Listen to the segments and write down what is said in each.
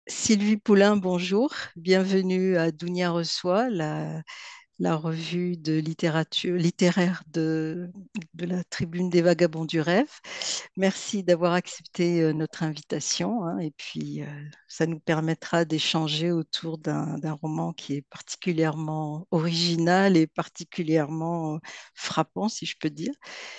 Sylvie Poulain, bonjour. Bienvenue à Dounia Reçoit, la revue de littérature littéraire de la Tribune des Vagabonds du Rêve. Merci d'avoir accepté notre invitation, hein, et puis ça nous permettra d'échanger autour d'un roman qui est particulièrement original et particulièrement frappant, si je peux dire.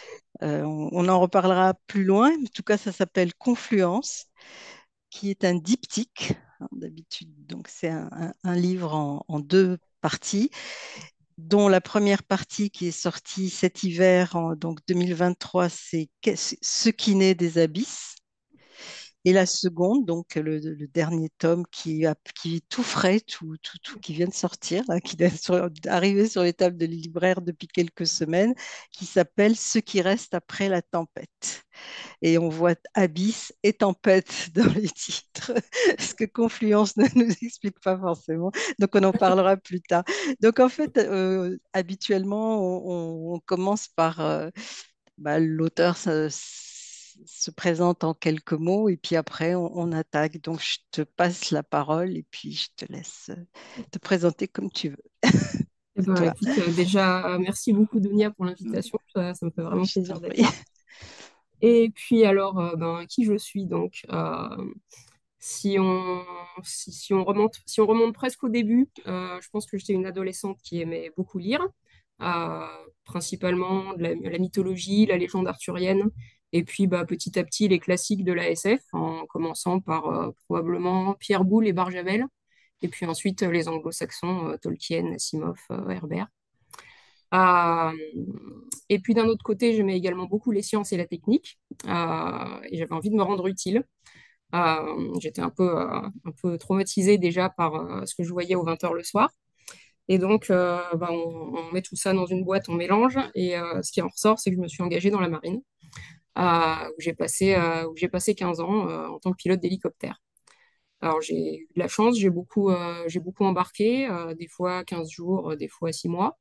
On en reparlera plus loin. En tout cas, ça s'appelle Confluence, qui est un diptyque, hein, d'habitude. Donc, c'est un livre en deux parties, dont la première partie qui est sortie cet hiver, donc 2023, c'est Ce qui naît des abysses. Et la seconde, donc le dernier tome qui est tout frais, tout qui vient de sortir, là, qui est arrivé sur les tables de libraires depuis quelques semaines, qui s'appelle Ce qui reste après la tempête. Et on voit abysse et tempête dans les titres, ce que Confluence ne nous explique pas forcément. Donc on en parlera plus tard. Donc en fait, habituellement, on commence par l'auteur se présente en quelques mots et puis après on attaque. Donc je te passe la parole et puis je te laisse te présenter comme tu veux. Eh À ben, toi. écoute, déjà, merci beaucoup, Dunia, pour l'invitation. Ça me fait vraiment Je plaisir t'en d'être prie. là. Et puis, alors, qui je suis donc si on, si on remonte presque au début, je pense que j'étais une adolescente qui aimait beaucoup lire, euh, principalement de la mythologie, la légende arthurienne, et puis petit à petit les classiques de la SF, en commençant par probablement Pierre Boulle et Barjavel, et puis ensuite les anglo-saxons, Tolkien, Asimov, Herbert. Euh, et puis d'un autre côté, j'aimais également beaucoup les sciences et la technique, et j'avais envie de me rendre utile. J'étais un peu traumatisée déjà par ce que je voyais aux 20 heures le soir. Et donc, on met tout ça dans une boîte, on mélange, et ce qui en ressort, c'est que je me suis engagée dans la marine, où j'ai passé 15 ans en tant que pilote d'hélicoptère. Alors, j'ai eu de la chance, j'ai beaucoup embarqué, des fois 15 jours, des fois 6 mois.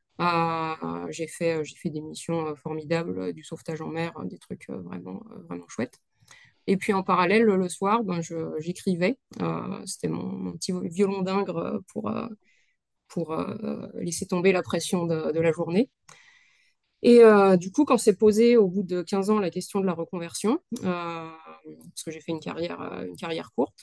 J'ai fait des missions formidables, du sauvetage en mer, des trucs vraiment chouettes. Et puis en parallèle, le soir, j'écrivais. C'était mon petit violon d'Ingres pour laisser tomber la pression de la journée. Et du coup, quand s'est posée au bout de 15 ans la question de la reconversion, parce que j'ai fait une carrière courte,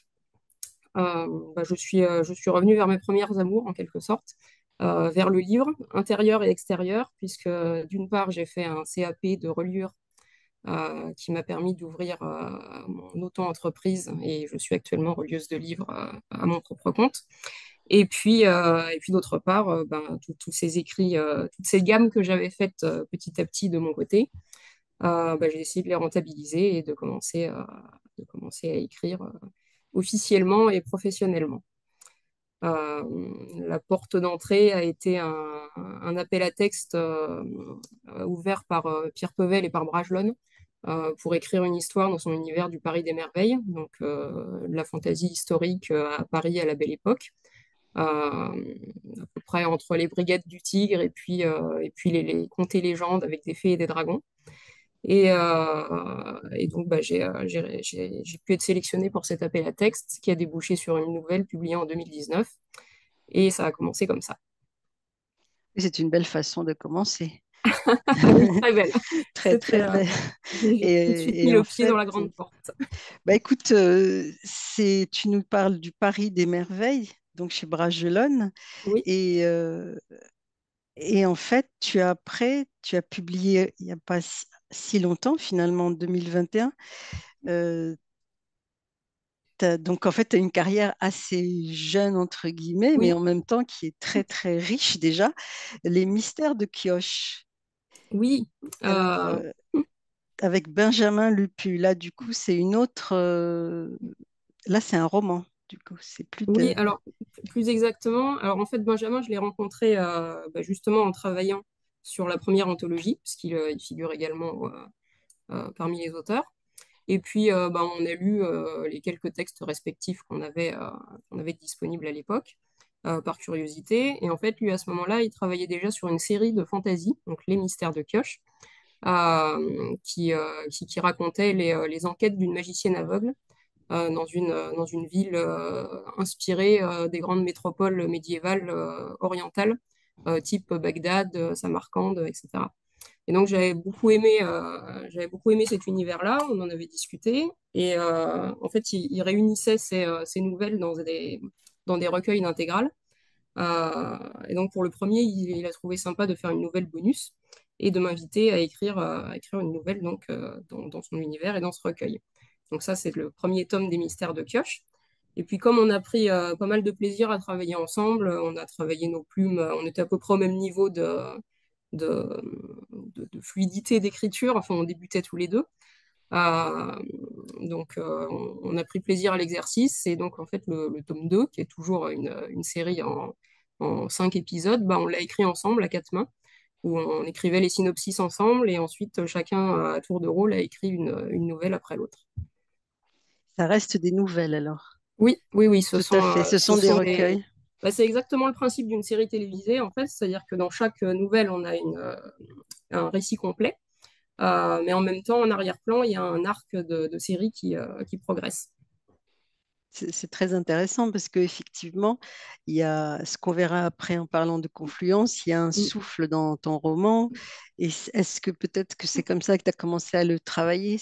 je suis revenue vers mes premières amours en quelque sorte, vers le livre intérieur et extérieur, puisque d'une part, j'ai fait un CAP de reliure qui m'a permis d'ouvrir mon auto-entreprise et je suis actuellement relieuse de livres à mon propre compte. Et puis d'autre part, tous ces écrits, toutes ces gammes que j'avais faites petit à petit de mon côté, j'ai essayé de les rentabiliser et de commencer à écrire officiellement et professionnellement. Euh, la porte d'entrée a été un appel à texte ouvert par Pierre Pevel et par Bragelonne pour écrire une histoire dans son univers du Paris des Merveilles, donc de la fantaisie historique à Paris à la Belle Époque, à peu près entre les Brigades du Tigre et puis les contes et légendes avec des fées et des dragons. Et donc, j'ai pu être sélectionnée pour cet appel à texte qui a débouché sur une nouvelle publiée en 2019. Et ça a commencé comme ça. C'est une belle façon de commencer. Oui, très belle. Très, C'était, très belle. j'ai tout de suite Et mis en le pied dans fait, la grande porte. bah écoute, tu nous parles du Paris des merveilles, donc chez Bragelonne, Oui, et, euh, et en fait, tu as publié il n'y a pas si longtemps, finalement, en 2021. euh, donc en fait, tu as une carrière assez jeune, entre guillemets, mais oui, en même temps qui est très, très riche déjà. Les mystères de Kioche. oui. Alors, Euh, avec Benjamin Lupu, là, du coup, c'est une autre. Là, c'est un roman, du coup, c'est plus oui, de. alors, plus exactement. Alors, en fait, Benjamin, je l'ai rencontré justement en travaillant sur la première anthologie, puisqu'il figure également parmi les auteurs. Et puis, on a lu les quelques textes respectifs qu'on avait disponibles à l'époque, par curiosité. Et en fait, lui, à ce moment-là, il travaillait déjà sur une série de fantasy, donc Les Mystères de Kioche, qui racontait les enquêtes d'une magicienne aveugle dans une ville inspirée des grandes métropoles médiévales orientales, type Bagdad, Samarcande, etc. Et donc j'avais beaucoup aimé cet univers-là, on en avait discuté, et en fait il réunissait ces nouvelles dans des recueils d'intégrales. Et donc pour le premier, il a trouvé sympa de faire une nouvelle bonus et de m'inviter à écrire une nouvelle donc, dans son univers et dans ce recueil. Donc ça, c'est le premier tome des Mystères de Kioche. Et puis comme on a pris pas mal de plaisir à travailler ensemble, on a travaillé nos plumes, on était à peu près au même niveau de, de fluidité d'écriture, enfin on débutait tous les deux. Euh, on a pris plaisir à l'exercice. Et donc, en fait, le tome 2 qui est toujours une série en 5 épisodes, bah, on l'a écrit ensemble à quatre mains, où on écrivait les synopsis ensemble et ensuite chacun à tour de rôle a écrit une nouvelle après l'autre. Ça reste des nouvelles alors. Oui, oui, oui, Tout à fait. Ce ce sont des sont des... recueils. Bah, c'est exactement le principe d'une série télévisée, en fait, c'est-à-dire que dans chaque nouvelle, on a un récit complet, mais en même temps, en arrière-plan, il y a un arc de série qui progresse. C'est très intéressant parce qu'effectivement, il y a ce qu'on verra après en parlant de confluence, il y a un Mm. souffle dans ton roman. Et est-ce que peut-être que c'est comme ça que tu as commencé à le travailler,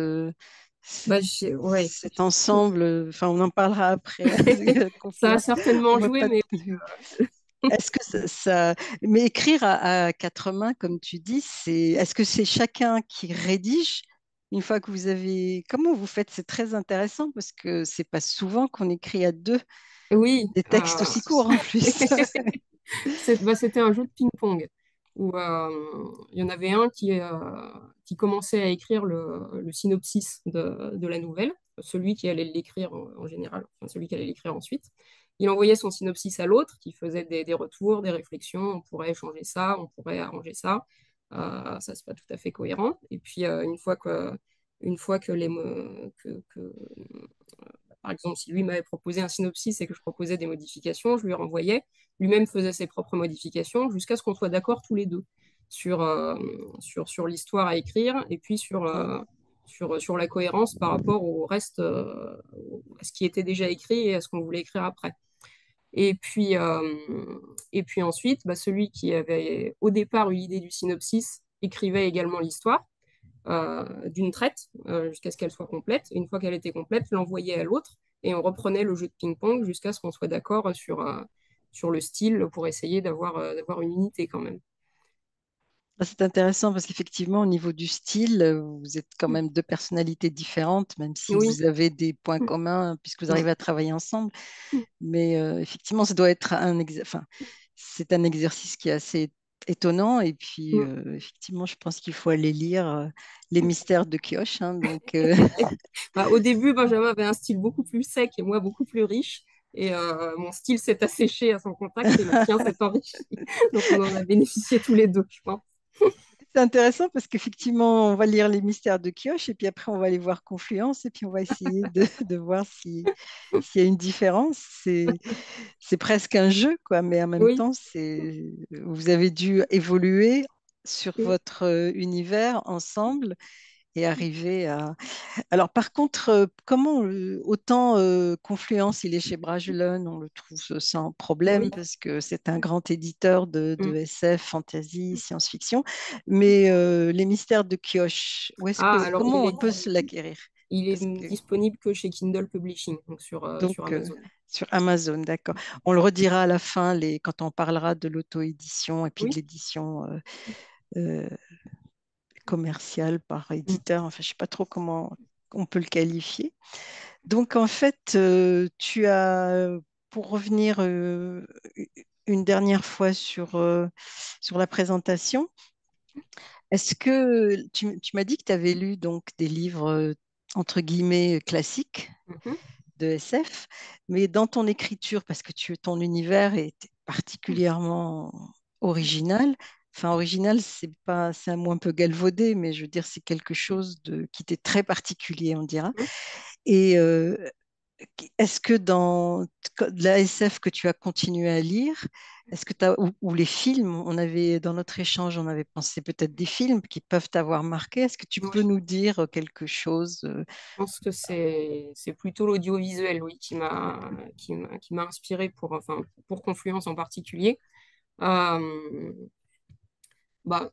Bah, ouais. cet ensemble? Enfin, on en parlera après, hein, de Ça a confluence. certainement On va joué, pas. mais Est-ce que Mais écrire à quatre mains, comme tu dis, est-ce que c'est chacun qui rédige une fois que vous avez. Comment vous faites? C'est très intéressant parce que c'est pas souvent qu'on écrit à deux oui, des textes aussi courts en plus. c'était un jeu de ping-pong où il y en avait un qui commençait à écrire le synopsis de la nouvelle, celui qui allait l'écrire en général, enfin, celui qui allait l'écrire ensuite. Il envoyait son synopsis à l'autre qui faisait des retours, des réflexions, on pourrait changer ça, on pourrait arranger ça. Ça, c'est pas tout à fait cohérent. Et puis, une fois que par exemple, si lui m'avait proposé un synopsis et que je proposais des modifications, je lui renvoyais. Lui-même faisait ses propres modifications jusqu'à ce qu'on soit d'accord tous les deux sur, sur l'histoire à écrire et puis sur la cohérence par rapport au reste, à ce qui était déjà écrit et à ce qu'on voulait écrire après. Et puis, ensuite, bah, celui qui avait au départ eu l'idée du synopsis écrivait également l'histoire d'une traite jusqu'à ce qu'elle soit complète. Et une fois qu'elle était complète, l'envoyait à l'autre et on reprenait le jeu de ping-pong jusqu'à ce qu'on soit d'accord sur le style pour essayer d'avoir une unité quand même. Ah, c'est intéressant parce qu'effectivement, au niveau du style, vous êtes quand même deux personnalités différentes, même si Oui. vous avez des points communs puisque vous Mm. arrivez à travailler ensemble. Mais effectivement, ça doit être enfin, c'est un exercice qui est assez étonnant. Et puis, Mm. effectivement, je pense qu'il faut aller lire Les Mystères de Kioche, hein, donc, Bah, au début, Benjamin avait un style beaucoup plus sec et moi beaucoup plus riche. Et mon style s'est asséché à son contact et le sien s'est enrichi. Donc on en a bénéficié tous les deux, je pense. c'est intéressant parce qu'effectivement, on va lire Les Mystères de Kioche et puis après, on va aller voir Confluence et puis on va essayer de voir s'il y a une différence. C'est presque un jeu, quoi, mais en même Oui. temps, vous avez dû évoluer sur Mm. votre univers ensemble et arriver à. Alors, par contre, comment autant Confluence, il est chez Bragelonne, on le trouve sans problème Oui. parce que c'est un grand éditeur de Mm. SF, fantasy, science-fiction. Mais les mystères de Kioche, Ah, alors comment on peut se l'acquérir? il est Parce que disponible que chez Kindle Publishing, donc sur donc Amazon. sur Amazon, d'accord. On le redira à la fin quand on parlera de l'auto-édition et puis de Oui. l'édition euh, commerciale par Mm. éditeur. Enfin, je ne sais pas trop comment on peut le qualifier. Donc, en fait, tu as, pour revenir une dernière fois sur la présentation, est-ce que tu m'as dit que tu avais lu donc des livres entre guillemets classiques Mhm. de SF, mais dans ton écriture, parce que ton univers est particulièrement original. Enfin, original, c'est un mot un peu galvaudé, mais je veux dire, c'est quelque chose qui t'est très particulier, on dira. Et est-ce que dans la SF que tu as continué à lire, est-ce que ou les films, dans notre échange, on avait pensé peut-être des films qui peuvent t'avoir marqué. Est-ce que tu Moi, peux nous dire quelque chose? je pense que c'est plutôt l'audiovisuel, oui, qui m'a inspiré pour Confluence en particulier. Euh, bah,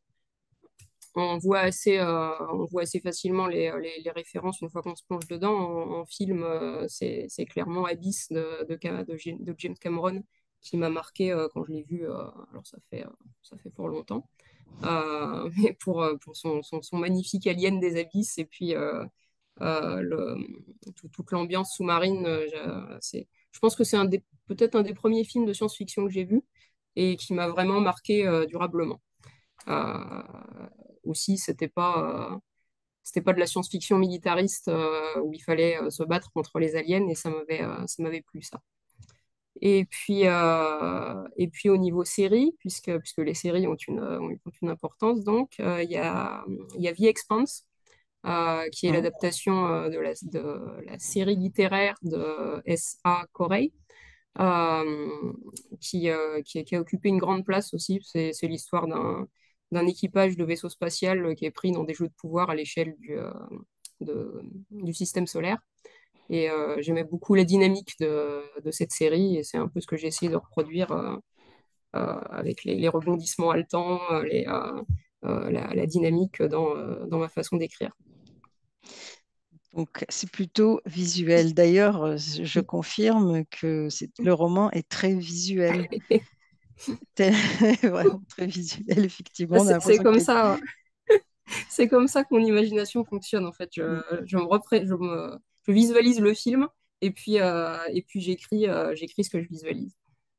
on voit assez facilement les références une fois qu'on se plonge dedans. En film, c'est clairement Abyss de James Cameron qui m'a marqué quand je l'ai vu. Alors ça fait fort longtemps, mais pour son magnifique alien des abysses et puis toute l'ambiance sous-marine, je pense que c'est peut-être un des premiers films de science-fiction que j'ai vu et qui m'a vraiment marqué durablement. Euh, Aussi, c'était pas de la science-fiction militariste où il fallait se battre contre les aliens et ça m'avait plu ça. Et puis au niveau série, puisque les séries ont une importance, donc il y a The Expanse, qui est Hein. l'adaptation de la série littéraire de S.A. Corey, euh, qui a occupé une grande place aussi. C'est l'histoire d'un équipage de vaisseau spatial qui est pris dans des jeux de pouvoir à l'échelle du système solaire. Et j'aimais beaucoup la dynamique de cette série, et c'est un peu ce que j'ai essayé de reproduire avec les rebondissements haletants, la dynamique dans ma façon d'écrire. Donc, c'est plutôt visuel. D'ailleurs, je confirme que le roman est très visuel. Vraiment très visuel, effectivement. On a C'est l'impression comme qu'il y ça, c'est comme ça que mon imagination fonctionne en fait. a... Je visualise le film et puis j'écris ce que je visualise.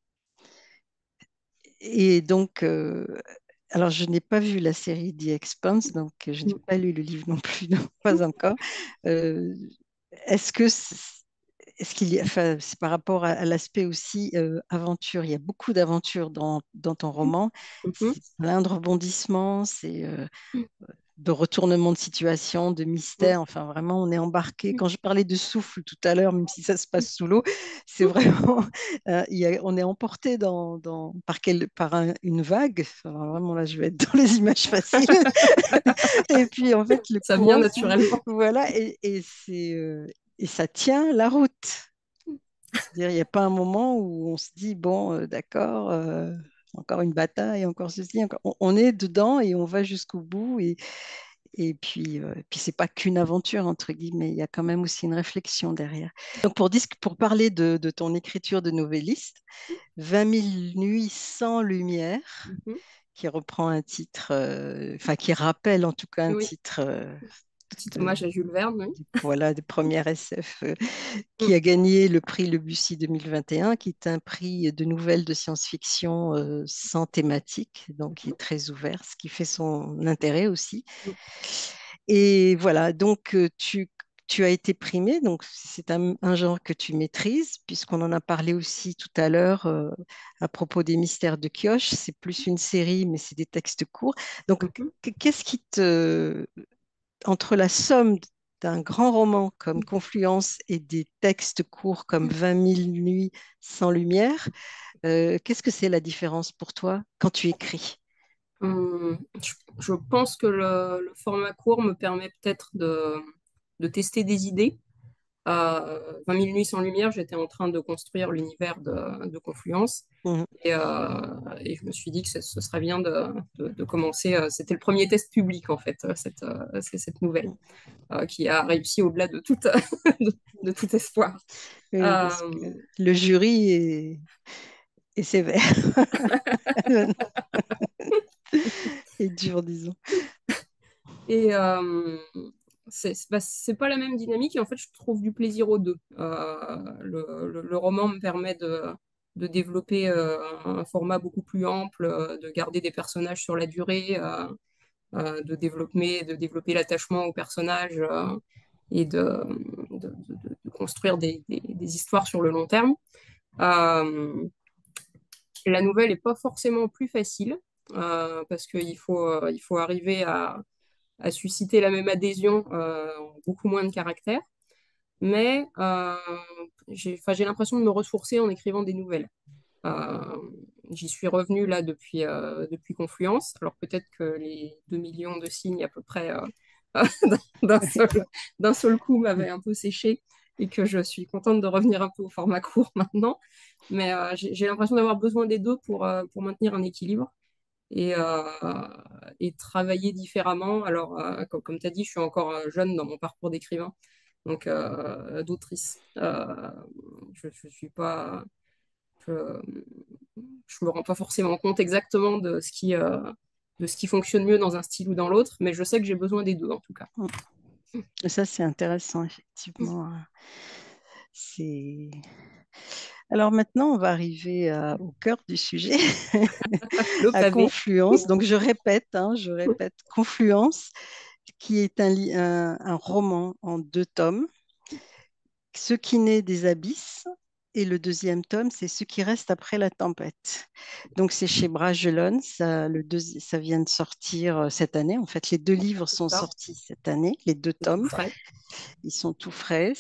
Et donc, alors je n'ai pas vu la série The Expanse, donc je n'ai Mm. pas lu le livre non plus, non, pas encore. Euh, est-ce que est-ce qu'il y a, enfin, c'est par rapport à l'aspect aussi aventure. Il y a beaucoup d'aventures dans ton roman. Mhm. C'est plein de rebondissements, c'est de retournement de situation, de Mm. mystère. Enfin, vraiment, on est embarqué. Quand je parlais de souffle tout à l'heure, même si ça se passe sous l'eau, c'est vraiment, on est emporté une vague. Enfin, vraiment, là, je vais être dans les images faciles. Et puis, en fait, le Ça vient courant, naturellement. voilà, et ça tient la route. C'est-à-dire, il n'y a pas un moment où on se dit, bon, d'accord, encore une bataille, encore ceci, on est dedans et on va jusqu'au bout. Et puis c'est pas qu'une aventure, entre guillemets, il y a quand même aussi une réflexion derrière. Donc, pour parler de ton écriture de novelliste, 20 000 nuits sans lumière, Mhm. qui reprend un titre, enfin, qui rappelle en tout cas un Oui, titre petit de, hommage à Jules Verne. Oui. voilà, de première SF Mm. qui a gagné le prix Le Bussy 2021, qui est un prix de nouvelles de science-fiction sans thématique, donc qui est très ouvert, ce qui fait son intérêt aussi. Mm. Et voilà, donc tu as été primé, donc c'est un genre que tu maîtrises, puisqu'on en a parlé aussi tout à l'heure à propos des mystères de Kioche. C'est plus une série, mais c'est des textes courts. Donc, Mhm. qu'est-ce qui entre la somme d'un grand roman comme Confluence et des textes courts comme 20 000 nuits sans lumière, qu'est-ce que c'est la différence pour toi quand tu écris? Je pense que le format court me permet peut-être de tester des idées. 20 000 nuits sans lumière, j'étais en train de construire l'univers de Confluence. Mhm. Et je me suis dit que ce serait bien de commencer. C'était le premier test public, en fait, cette nouvelle, qui a réussi au-delà de de tout espoir. Oui, parce Euh, que le jury est sévère, est dur, disons. et c'est pas la même dynamique, et en fait, je trouve du plaisir aux deux. Le roman me permet de développer un format beaucoup plus ample, de garder des personnages sur la durée. De développer l'attachement au personnage et de construire des histoires sur le long terme. Euh, la nouvelle n'est pas forcément plus facile parce il faut arriver à susciter la même adhésion en beaucoup moins de caractères. Mais j'ai l'impression de me ressourcer en écrivant des nouvelles. Euh, J'y suis revenue là depuis Confluence. Alors peut-être que les 2 millions de signes à peu près d'un seul, d'un seul coup m'avaient un peu séché et que je suis contente de revenir un peu au format court maintenant. Mais j'ai l'impression d'avoir besoin des deux pour maintenir un équilibre et, euh, et travailler différemment. Alors, comme tu as dit, je suis encore jeune dans mon parcours d'écrivain, donc d'autrice. Je suis pas, je, je me rends pas forcément compte exactement de ce qui fonctionne mieux dans un style ou dans l'autre, mais je sais que j'ai besoin des deux en tout cas. Et ça, c'est intéressant, effectivement. C'est... Alors maintenant, on va arriver au cœur du sujet, Le à pavé. Confluence. Donc je répète, Confluence, qui est un roman en 2 tomes, Ce qui naît des abysses, et le deuxième tome, c'est Ce qui reste après la tempête. Donc c'est chez Bragelonne, ça vient de sortir cette année. En fait, les 2 livres C'est sont ça, sortis cette année, les deux c'est tout tomes. frais. Ils sont tout frais.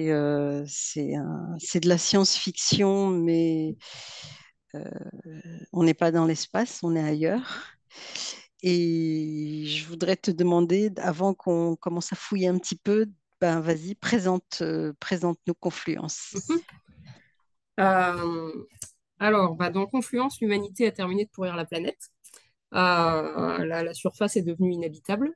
C'est de la science-fiction, mais euh, on n'est pas dans l'espace, on est ailleurs. Et je voudrais te demander, avant qu'on commence à fouiller un petit peu, ben vas-y, présente nos confluences. Mhm. Euh, alors, bah, dans Confluence, l'humanité a terminé de pourrir la planète. La surface est devenue inhabitable.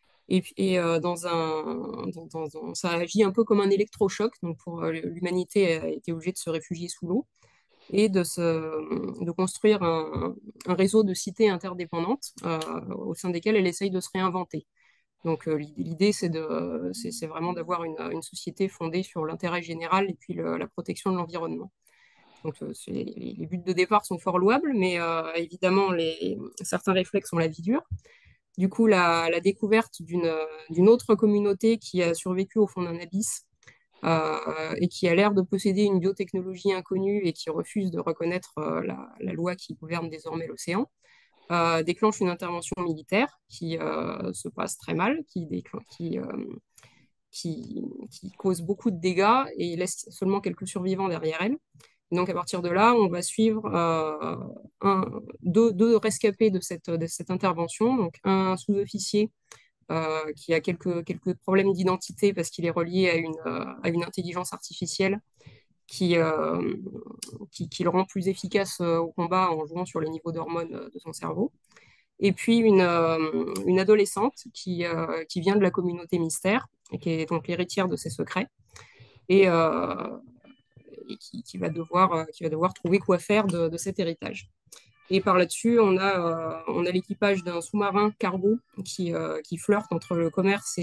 Ça agit un peu comme un électrochoc. Donc, l'humanité a été obligée de se réfugier sous l'eau et de construire un réseau de cités interdépendantes au sein desquelles elle essaye de se réinventer. Donc, l'idée, c'est vraiment d'avoir une société fondée sur l'intérêt général et puis la protection de l'environnement. Donc, les buts de départ sont fort louables, mais évidemment, certains réflexes ont la vie dure. Du coup, la découverte d'une autre communauté qui a survécu au fond d'un abysse et qui a l'air de posséder une biotechnologie inconnue et qui refuse de reconnaître la loi qui gouverne désormais l'océan, déclenche une intervention militaire qui se passe très mal, qui cause beaucoup de dégâts et laisse seulement quelques survivants derrière elle. Donc à partir de là, on va suivre deux rescapés de cette intervention. Donc un sous-officier qui a quelques problèmes d'identité parce qu'il est relié à une intelligence artificielle qui, euh, qui le rend plus efficace au combat en jouant sur les niveaux d'hormones de son cerveau. Et puis une adolescente qui vient de la communauté mystère et qui est donc l'héritière de ses secrets et, qui va devoir trouver quoi faire de cet héritage. Et par là-dessus, on a l'équipage d'un sous-marin cargo qui flirte entre le commerce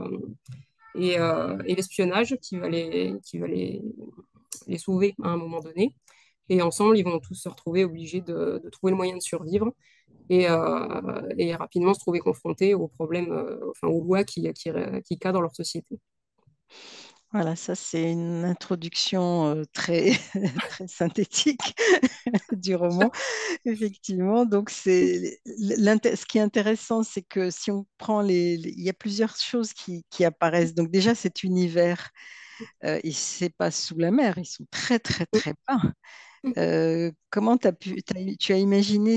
et l'espionnage, qui va les sauver à un moment donné. Et ensemble, ils vont tous se retrouver obligés de trouver le moyen de survivre et rapidement se trouver confrontés aux problèmes, enfin aux lois qui cadrent leur société. Voilà, ça c'est une introduction très, très synthétique du roman, effectivement. Donc, ce qui est intéressant, c'est que si on prend il y a plusieurs choses qui apparaissent. Donc, déjà, cet univers, il ne se passe sous la mer, ils sont très, très, très bas. Comment tu as imaginé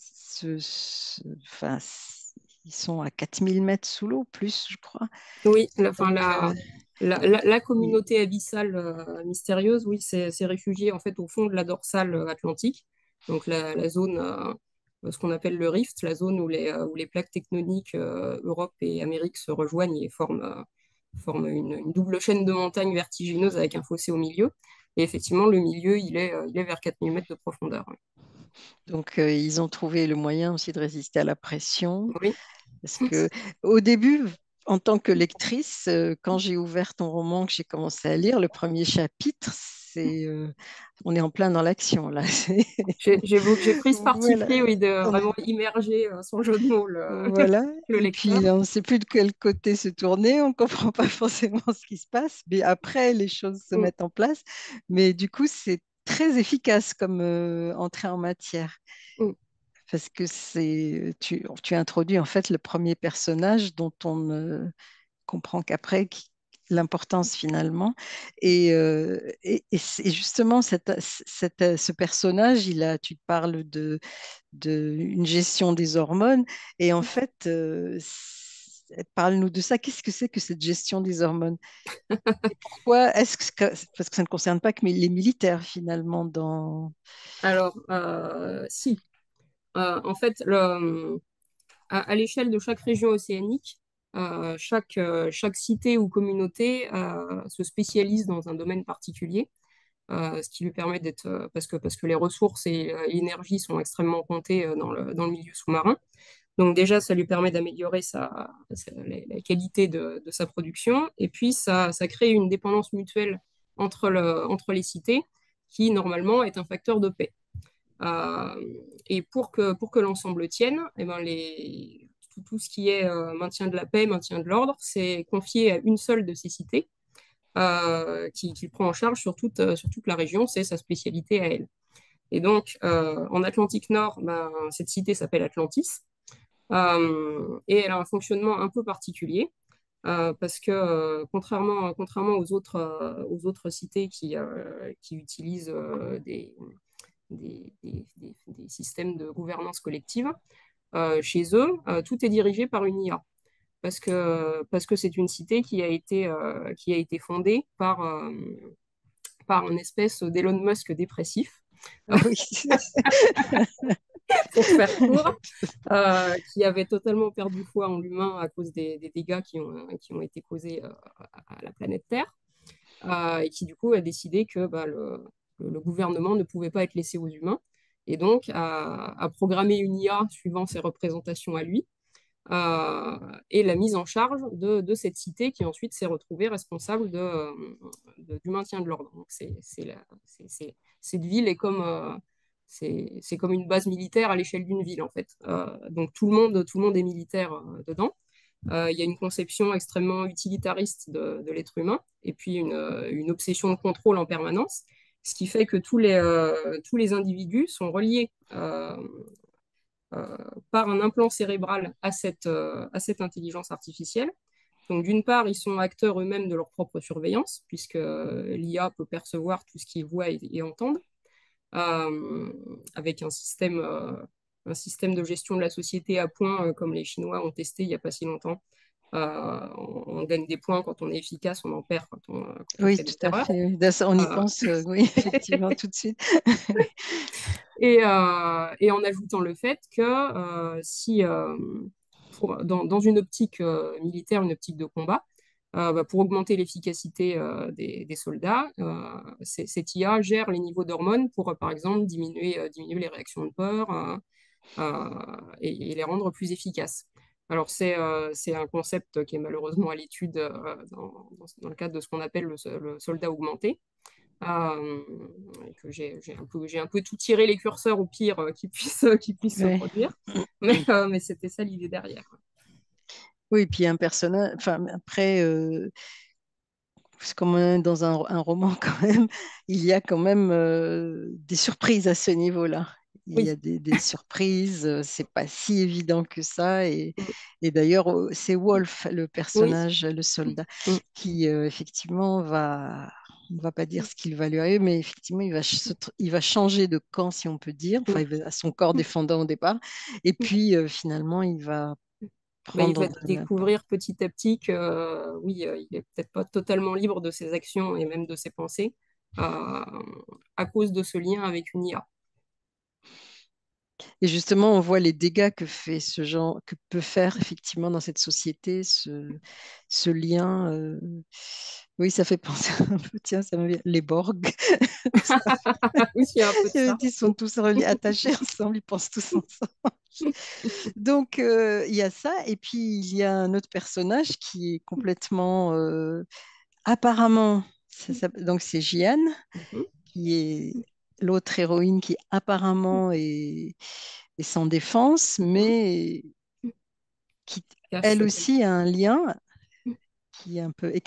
enfin, ils sont à 4 000 mètres sous l'eau, plus, je crois. Oui, Donc, enfin, la communauté abyssale mystérieuse, oui, c'est réfugié en fait au fond de la dorsale atlantique, donc la zone, ce qu'on appelle le rift, la zone où les plaques tectoniques Europe et Amérique se rejoignent et forment une double chaîne de montagnes vertigineuses avec un fossé au milieu. Et effectivement, le milieu, il est vers 4 000 mètres de profondeur. ils ont trouvé le moyen aussi de résister à la pression. Oui, Parce que au début, en tant que lectrice, quand j'ai ouvert ton roman, que j'ai commencé à lire, le premier chapitre, on est en plein dans l'action là. j'ai pris ce parti Voilà. pris, oui, de On vraiment est- immerger, sans jeu de mots, Voilà. le Et lecteur. puis, on ne sait plus de quel côté se tourner, on ne comprend pas forcément ce qui se passe, mais après, les choses se Mm, mettent en place. Mais du coup, c'est très efficace comme entrée en matière. mm. Parce que tu introduis en fait le premier personnage dont on ne comprend qu'après l'importance finalement. Et justement, ce personnage, tu te parles de une gestion des hormones. Et en fait, parle-nous de ça. Qu'est-ce que c'est que cette gestion des hormones? Et pourquoi parce que ça ne concerne pas que les militaires finalement Alors, si. En fait, à l'échelle de chaque région océanique, chaque cité ou communauté se spécialise dans un domaine particulier, ce qui lui permet d'être, parce que les ressources et l'énergie sont extrêmement comptées dans le milieu sous-marin. Donc déjà, ça lui permet d'améliorer la qualité de sa production. Et puis, ça crée une dépendance mutuelle entre les cités, qui normalement est un facteur de paix. Euh, et pour que l'ensemble tienne, eh ben tout ce qui est maintien de la paix, maintien de l'ordre, c'est confié à une seule de ces cités qui prend en charge sur toute la région, c'est sa spécialité à elle. Et donc, en Atlantique Nord, ben, cette cité s'appelle Atlantis. Et elle a un fonctionnement un peu particulier parce que contrairement aux autres cités qui utilisent des systèmes de gouvernance collective, chez eux, tout est dirigé par une IA. Parce que c'est une cité qui a été fondée par une espèce d'Elon Musk dépressif, Ah oui. pour faire court, qui avait totalement perdu foi en l'humain à cause des dégâts qui ont été causés à la planète Terre, et qui du coup a décidé que bah, le gouvernement ne pouvait pas être laissé aux humains, et donc a programmé une IA suivant ses représentations à lui, et la mise en charge de cette cité qui ensuite s'est retrouvée responsable du maintien de l'ordre. Donc cette ville c'est comme une base militaire à l'échelle d'une ville en fait. Donc tout le monde est militaire dedans. Il y a une conception extrêmement utilitariste de l'être humain et puis une obsession de contrôle en permanence, ce qui fait que tous les individus sont reliés par un implant cérébral à cette intelligence artificielle. Donc, d'une part, ils sont acteurs eux-mêmes de leur propre surveillance, puisque l'IA peut percevoir tout ce qu'ils voient et entendent, avec un système de gestion de la société à points, comme les Chinois ont testé il n'y a pas si longtemps. On gagne des points quand on est efficace, on en perd quand on Oui, fait tout des à erreurs. fait. Oui. On y Euh, pense, oui, effectivement, tout de suite. et en ajoutant le fait que si, dans une optique militaire, une optique de combat, bah, pour augmenter l'efficacité des soldats, cette IA gère les niveaux d'hormones pour, par exemple, diminuer les réactions de peur et les rendre plus efficaces. Alors, c'est un concept qui est malheureusement à l'étude dans le cadre de ce qu'on appelle le soldat augmenté, euh, et que j'ai un peu tout tiré les curseurs au pire qui puissent se Ouais. produire. Mais c'était ça l'idée derrière. Oui, puis un personnage, enfin, après, c'est comme dans un roman quand même, il y a quand même des surprises à ce niveau-là. Il y a Oui. des surprises, c'est pas si évident que ça. Et, Mm. et d'ailleurs, c'est Wolf, le Oui. personnage, le soldat, Mm. qui effectivement on va pas dire ce qu'il va lui arriver, mais effectivement, il va changer de camp, si on peut dire. Enfin, Mm. il va à son corps Mm. défendant au départ. Et Mm. puis, finalement, il va Bah, il va prendre de l'importance. découvrir petit à petit que oui, il est peut-être pas totalement libre de ses actions et même de ses pensées euh, à cause de ce lien avec une IA. Et justement, on voit les dégâts que fait ce genre, que peut faire effectivement dans cette société ce lien. Oui, ça fait penser un peu, tiens, ça me vient, les Borg. Oui, il y a un peu de ça. Ils sont tous attachés ensemble, ils pensent tous ensemble. Donc, il y a ça. Et puis, il y a un autre personnage qui est complètement, apparemment, donc c'est Jian, Mhm. qui est l'autre héroïne qui apparemment est sans défense, Mhm. mais qui, elle Cache aussi, quelque a un chose. lien qui est un peu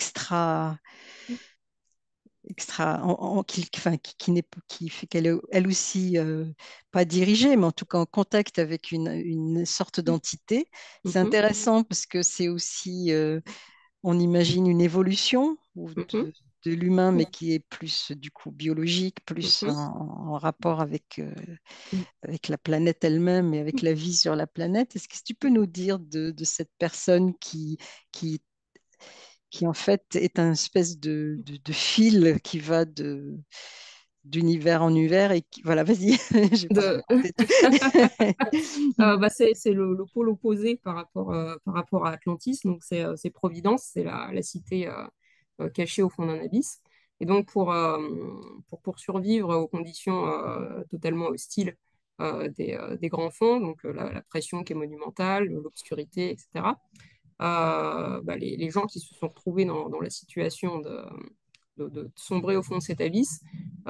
enfin, qui fait qu'elle est elle aussi pas dirigée, mais en tout cas en contact avec une sorte d'entité. C'est Mhm. intéressant parce que c'est aussi on imagine une évolution Mhm, de l'humain, mais qui est plus du coup biologique, plus mhm. en rapport avec la planète elle-même et avec la vie sur la planète. Est-ce que tu peux nous dire de cette personne qui, qui en fait est un espèce de fil qui va d'univers en univers et qui, voilà, vas-y, je vais pas De... raconter tout. Bah, c'est le pôle opposé par rapport à Atlantis. Donc, c'est Providence, c'est la cité cachée au fond d'un abysse. Et donc, pour survivre aux conditions totalement hostiles des grands fonds, donc la pression qui est monumentale, l'obscurité, etc., bah, les gens qui se sont retrouvés dans la situation de sombrer au fond de cet abysse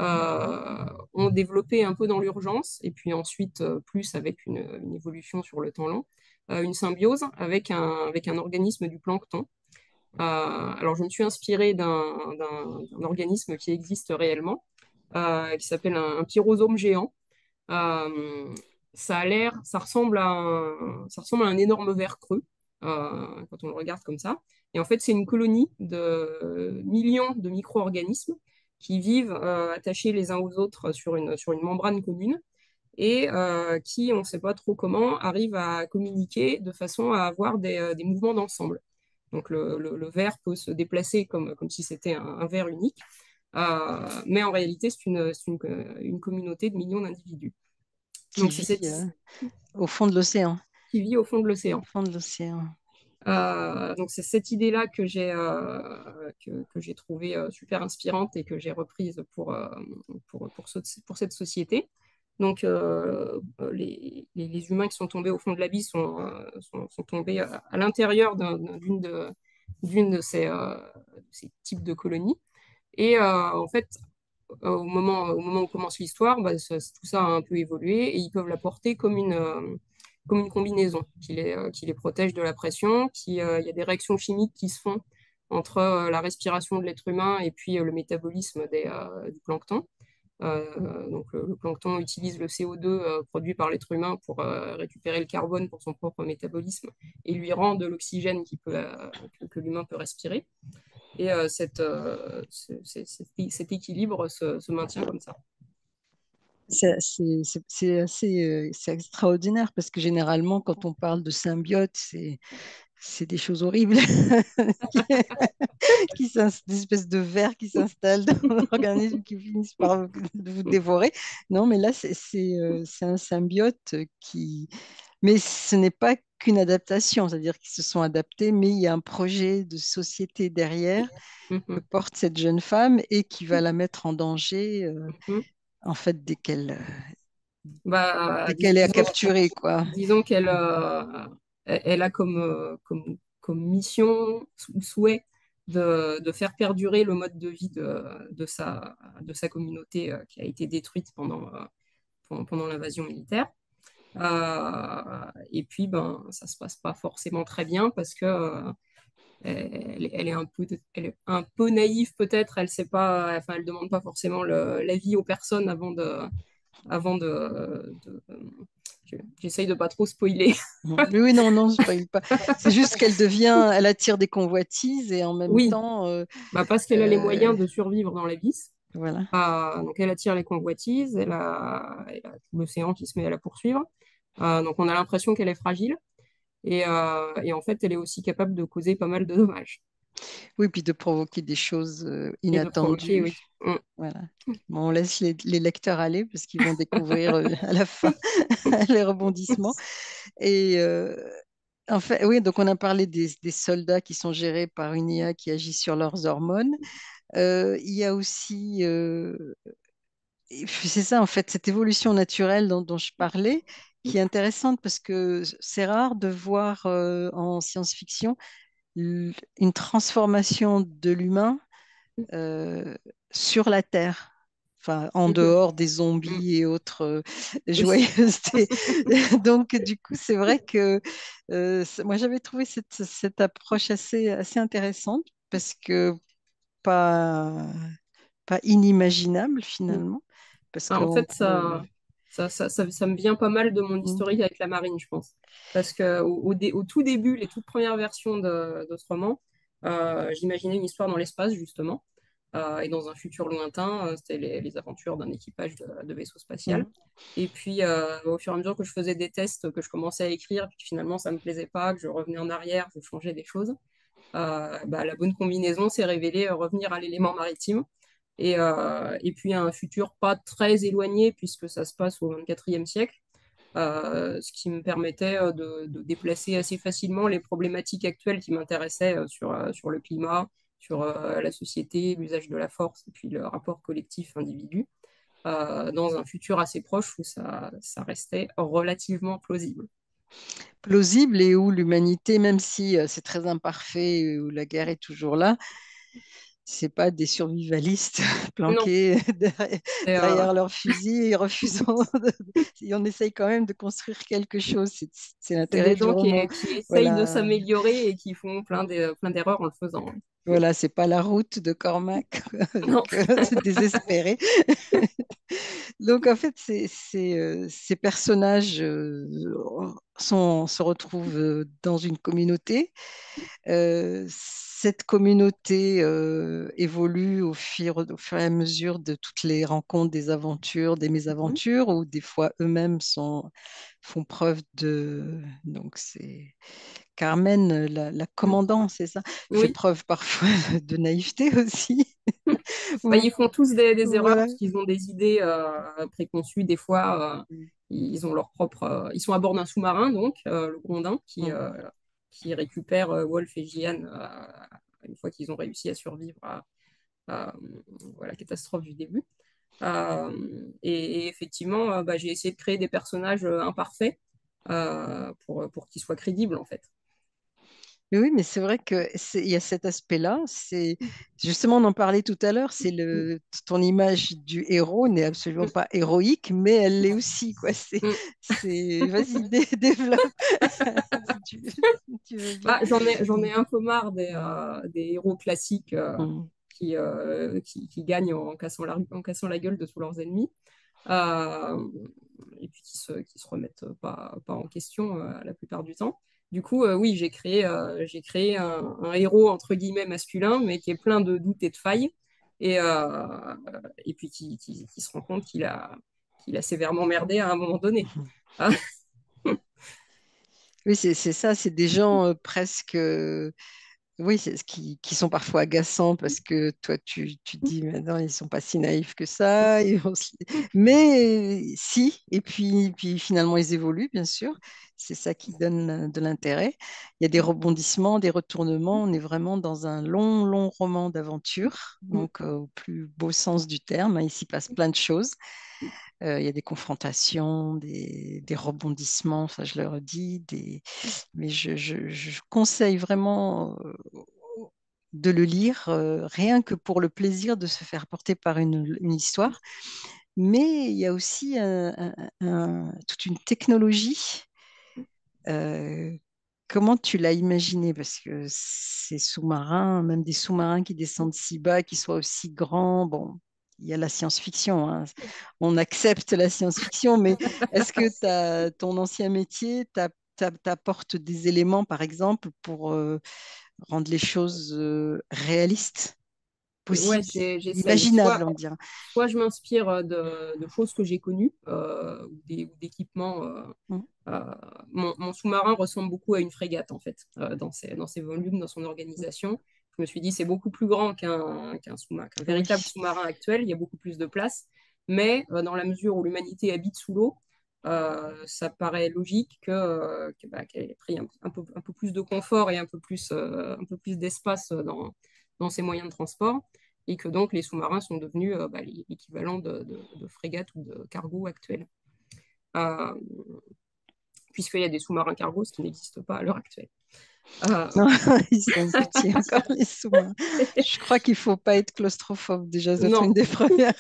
ont développé un peu dans l'urgence, et puis ensuite, plus avec une évolution sur le temps long, une symbiose avec un organisme du plancton. Alors, je me suis inspirée d'un organisme qui existe réellement, qui s'appelle un pyrosome géant. Euh, Ça a l'air, ça ressemble à un énorme verre creux quand on le regarde comme ça. Et en fait, c'est une colonie de millions de micro-organismes qui vivent attachés les uns aux autres sur une membrane commune et qui, on ne sait pas trop comment, arrivent à communiquer de façon à avoir des mouvements d'ensemble. Donc le verre peut se déplacer comme si c'était un verre unique, mais en réalité, une communauté de millions d'individus. Qui Donc, c'est vit cette au fond de l'océan. qui vit au fond de Au l'océan. fond de l'océan. Donc, c'est cette idée-là que j'ai trouvée super inspirante et que j'ai reprise pour cette société. Donc, les humains qui sont tombés au fond de l'abysse sont tombés à l'intérieur d'une de ces types de colonies. Et en fait, au moment où commence l'histoire, bah, tout ça a un peu évolué et ils peuvent la porter comme une combinaison qui les protège de la pression. Il y a des réactions chimiques qui se font entre la respiration de l'être humain et puis le métabolisme du plancton. Donc le plancton utilise le CO2 produit par l'être humain pour récupérer le carbone pour son propre métabolisme et lui rend de l'oxygène que l'humain peut respirer. Et cet équilibre se maintient comme ça. C'est assez c'est extraordinaire parce que généralement, quand on parle de symbiote, c'est des choses horribles, des espèces de vers qui s'installent dans l'organisme qui finissent par vous dévorer. Non, mais là, c'est un symbiote qui... Mais ce n'est pas qu'une adaptation, c'est-à-dire qu'ils se sont adaptés, mais il y a un projet de société derrière que Mhm. porte cette jeune femme et qui va la mettre en danger, Mhm. en fait, Bah, dès qu'elle est à capturer, quoi. disons elle a comme mission ou souhait de faire perdurer le mode de vie de sa communauté qui a été détruite pendant l'invasion militaire. Et puis, ben, ça se passe pas forcément très bien parce que elle est un peu naïve peut-être. Elle sait pas, enfin, elle demande pas forcément l'avis aux personnes avant j'essaye de pas trop spoiler. Mhm. Oui, oui, non, non, je spoil pas. C'est juste qu'elle devient, elle attire des convoitises et en même Oui, temps, bah parce qu'elle a les euh, moyens de survivre dans l'abysse. voilà. Donc elle attire les convoitises, elle a tout l'océan qui se met à la poursuivre. Donc on a l'impression qu'elle est fragile et en fait elle est aussi capable de causer pas mal de dommages Oui, puis de provoquer des choses et de provoquer, oui. inattendues. Voilà. Bon, on laisse les lecteurs aller parce qu'ils vont découvrir à la fin les rebondissements. Et en fait, oui, donc on a parlé des soldats qui sont gérés par une IA qui agit sur leurs hormones. Il y a aussi, et puis c'est ça en fait, cette évolution naturelle dont je parlais, qui est intéressante parce que c'est rare de voir en science-fiction une transformation de l'humain euh, sur la Terre. Enfin, en Mhm. dehors des Mm. zombies et autres Oui. joyeusetés. Donc, du coup, c'est vrai que moi, j'avais trouvé cette approche assez intéressante parce que pas, pas inimaginable Mm. finalement. Parce En qu'on fait, peut... ça me vient pas mal de mon Mm, historique avec la marine, je pense. Parce que au tout début, les toutes premières versions de ce roman, J'imaginais une histoire dans l'espace, justement, et dans un futur lointain, c'était les aventures d'un équipage de vaisseau spatial. Mhm. Et puis, au fur et à mesure que je faisais des tests, que je commençais à écrire, puis que finalement ça me plaisait pas, que je revenais en arrière, je changeais des choses, la bonne combinaison s'est révélée revenir à l'élément maritime. Et puis un futur pas très éloigné, puisque ça se passe au 24e siècle, ce qui me permettait de déplacer assez facilement les problématiques actuelles qui m'intéressaient sur le climat, sur la société, l'usage de la force et puis le rapport collectif-individu, dans un futur assez proche où ça restait relativement plausible. Plausible et où l'humanité, même si c'est très imparfait, où la guerre est toujours là, c'est pas des survivalistes Non, planqués derrière, c'est derrière leur fusil et refusant. Et on essaye quand même de construire quelque chose. C'est c'est des l'intérêt du gens roman. qui essayent de Voilà, s'améliorer et qui font plein d'erreurs en le faisant. voilà, c'est pas la route de Cormac Non. avec désespéré. Donc en fait, ces personnages se retrouvent dans une communauté. Cette communauté évolue au fur et à mesure de toutes les rencontres, des aventures, des mésaventures, ou des fois eux-mêmes font preuve de... Donc c'est Carmen, la commandante, c'est ça, fait Oui. preuve parfois de naïveté aussi. Ou- Ils font tous des erreurs voilà. parce qu'ils ont des idées préconçues. Des fois, ils ont leur propre. Ils sont à bord d'un sous-marin, donc le Grondin, Mm. qui récupère Wolf et Jian une fois qu'ils ont réussi à survivre à, la catastrophe du début. Et effectivement, j'ai essayé de créer des personnages imparfaits pour qu'ils soient crédibles, en fait. Mais oui, mais c'est vrai il y a cet aspect-là. C'est justement, on en parlait tout à l'heure. Ton image du héros n'est absolument pas héroïque, mais elle l'est aussi, quoi. Vas-y, développe si tu veux bien. J'en ai un peu marre des héros classiques Mm. qui gagnent en cassant la gueule de tous leurs ennemis, euh, et puis qui se remettent pas en question la plupart du temps. Du coup, oui, j'ai créé un héros entre guillemets masculin, mais qui est plein de doutes et de failles, et puis qui se rend compte qu'il a sévèrement merdé à un moment donné. Ah, Oui, c'est ça. C'est des gens presque. Oui, c'est ce qui sont parfois agaçants parce que toi, tu te dis, mais non, ils sont pas si naïfs que ça. Mais si, et puis finalement, ils évoluent, bien sûr. C'est ça qui donne de l'intérêt. Il y a des rebondissements, des retournements. On est vraiment dans un long, long roman d'aventure, donc au plus beau sens du terme, hein. Il s'y passe plein de choses. Il y a des confrontations, des rebondissements, enfin, je le redis, mais je conseille vraiment de le lire, rien que pour le plaisir de se faire porter par une histoire. Mais il y a aussi toute une technologie. euh, Comment tu l'as imaginé? Parce que ces sous-marins, même des sous-marins qui descendent si bas, qui soient aussi grands, bon, il y a la science-fiction, hein. On accepte la science-fiction, mais est-ce que ton ancien métier t'apporte des éléments, par exemple, pour rendre les choses réalistes, ouais, possibles, j'essaye. imaginables, on dirait. Soit je m'inspire de choses que j'ai connues ou d'équipements. Mm. Euh, mon sous-marin ressemble beaucoup à une frégate, en fait, dans ses volumes, dans son Mm. organisation. Je me suis dit, c'est beaucoup plus grand qu'un Oui. véritable sous-marin actuel. Il y a beaucoup plus de place. Mais dans la mesure où l'humanité habite sous l'eau, ça paraît logique qu'elle ait pris un peu plus de confort et un peu plus d'espace dans ses moyens de transport et que donc les sous-marins sont devenus l'équivalent de frégates ou de cargos actuels. Euh, Puisqu'il y a des sous-marins cargos qui n'existent pas à l'heure actuelle. Euh, Non, ils sont petits encore, les sous-marins. Je crois qu'il ne faut pas être claustrophobe. Déjà, ça doit être non. une des premières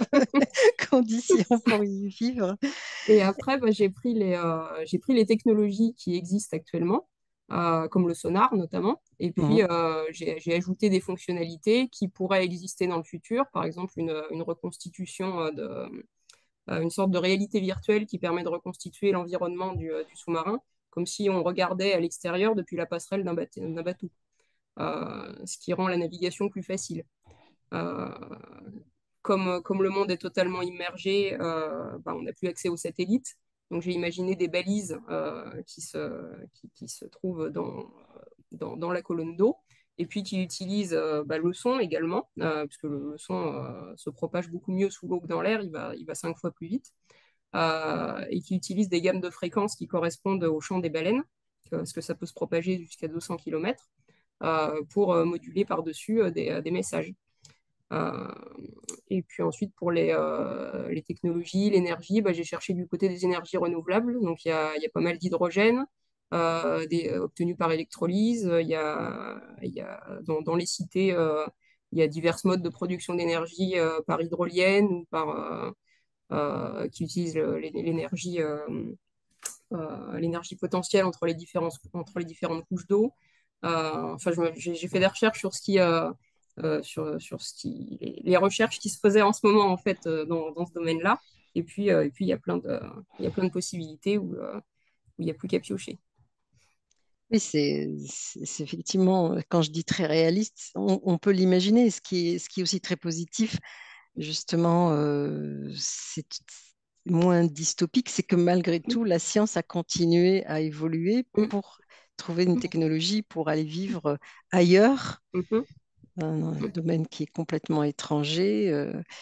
conditions pour y vivre. Et après, j'ai pris les technologies qui existent actuellement, comme le sonar notamment, et puis Mhm. j'ai ajouté des fonctionnalités qui pourraient exister dans le futur, par exemple une reconstitution une sorte de réalité virtuelle qui permet de reconstituer l'environnement du sous-marin, comme si on regardait à l'extérieur depuis la passerelle d'un bateau. ce qui rend la navigation plus facile. Euh, comme le monde est totalement immergé, bah, on n'a plus accès aux satellites. Donc j'ai imaginé des balises qui se trouvent dans la colonne d'eau et puis qui utilisent bah, le son également, puisque le son se propage beaucoup mieux sous l'eau que dans l'air, il va 5 fois plus vite, et qui utilisent des gammes de fréquences qui correspondent au chant des baleines, parce que ça peut se propager jusqu'à 200 km, pour moduler par-dessus des messages. Euh, et puis ensuite, pour les technologies, l'énergie, bah, j'ai cherché du côté des énergies renouvelables. Donc, il y a pas mal d'hydrogène obtenu par électrolyse. Dans les cités, il y a divers modes de production d'énergie par hydrolienne ou qui utilisent l'énergie potentielle entre les différentes couches d'eau. Enfin, j'ai fait des recherches sur ce qui, sur ce qui, les recherches qui se faisaient en ce moment en fait dans ce domaine-là. Et puis il y a plein de possibilités où il n'y a plus qu'à piocher. Oui, c'est effectivement, quand je dis très réaliste, on peut l'imaginer. Ce qui est aussi très positif, justement, c'est moins dystopique, c'est que malgré tout, la science a continué à évoluer Mm, pour trouver une technologie pour aller vivre ailleurs, mhm, un mm. domaine qui est complètement étranger.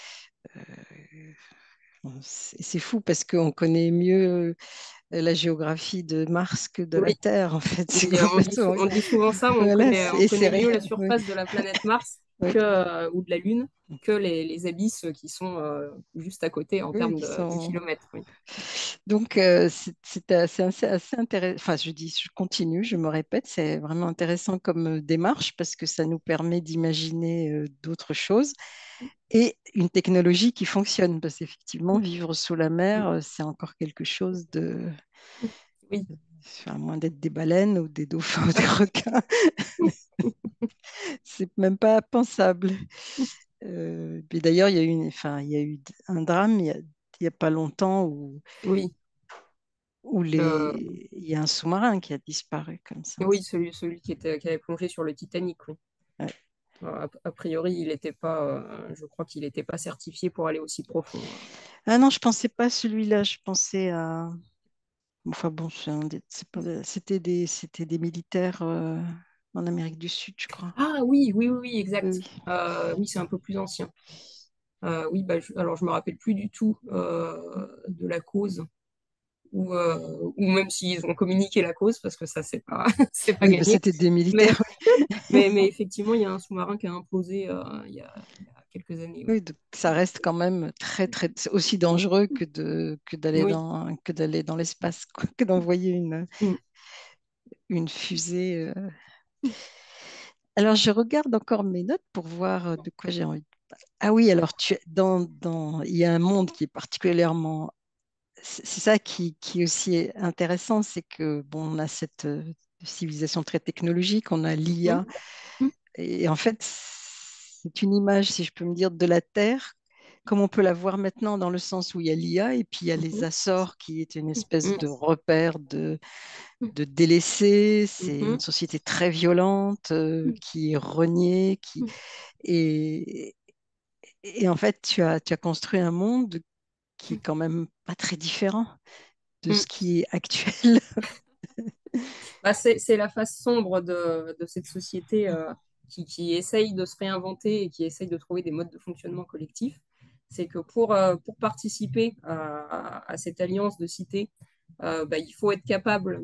C'est fou parce qu'on connaît mieux la géographie de Mars que de la Oui, Terre, en fait. C'est oui, complètement. on dit souvent ça, mais Voilà, on et c'est connaît mieux réel. la Oui, surface de la planète Mars oui, ou de la Lune que les abysses qui sont juste à côté en oui, termes qui de sont. kilomètres. Oui. Donc, c'est assez intéressant. Enfin, je dis, je continue, je me répète, c'est vraiment intéressant comme démarche parce que ça nous permet d'imaginer d'autres choses et une technologie qui fonctionne. Parce qu'effectivement, vivre sous la mer, c'est encore quelque chose de. Oui. Enfin, à moins d'être des baleines ou des dauphins ou des requins, c'est même pas pensable. Puis d'ailleurs, enfin, il y a eu un drame il y a pas longtemps Oui. où Le, il y a un sous-marin qui a disparu comme ça. Oui, celui qui avait plongé sur le Titanic, oui. Ouais. A priori, il était pas, je crois qu'il n'était pas certifié pour aller aussi profond. Ah non, je pensais pas à celui-là, je pensais à. Enfin bon, c'était des militaires en Amérique du Sud, je crois. Ah oui, oui, oui, oui, Oui, exact. oui. Oui, c'est un peu plus ancien. Oui, bah, alors je me rappelle plus du tout de la cause ou même s'ils ont communiqué la cause parce que ça c'est pas c'est pas Oui, bah, gagné. c'était des Mais, militaires. mais effectivement, il y a un sous-marin qui a implosé il y a quelques années. Oui. Oui, donc ça reste quand même c'est aussi dangereux Oui. que d'aller dans l'espace, quoi, que d'envoyer Mm. une fusée. Alors, je regarde encore mes notes pour voir de quoi j'ai envie. Ah oui, alors il y a un monde qui est particulièrement. C'est ça qui est aussi intéressant, c'est que bon, on a cette civilisation très technologique, on a Mm. l'IA, Mm. et en fait, c'est une image, si je peux me dire, de la Terre, comme on peut la voir maintenant dans le sens où il y a l'IA, et puis il y a les Mhm. Açores, qui est une espèce Mm. de repère de délaissés. C'est une Mhm. société très violente, qui est reniée, Mm. et, et en fait, tu as construit un monde qui est quand même pas très différent de Mm. ce qui est actuel. Bah, c'est la face sombre de cette société qui essaye de se réinventer et qui essaye de trouver des modes de fonctionnement collectif. C'est que pour participer à cette alliance de cités, bah, il faut être capable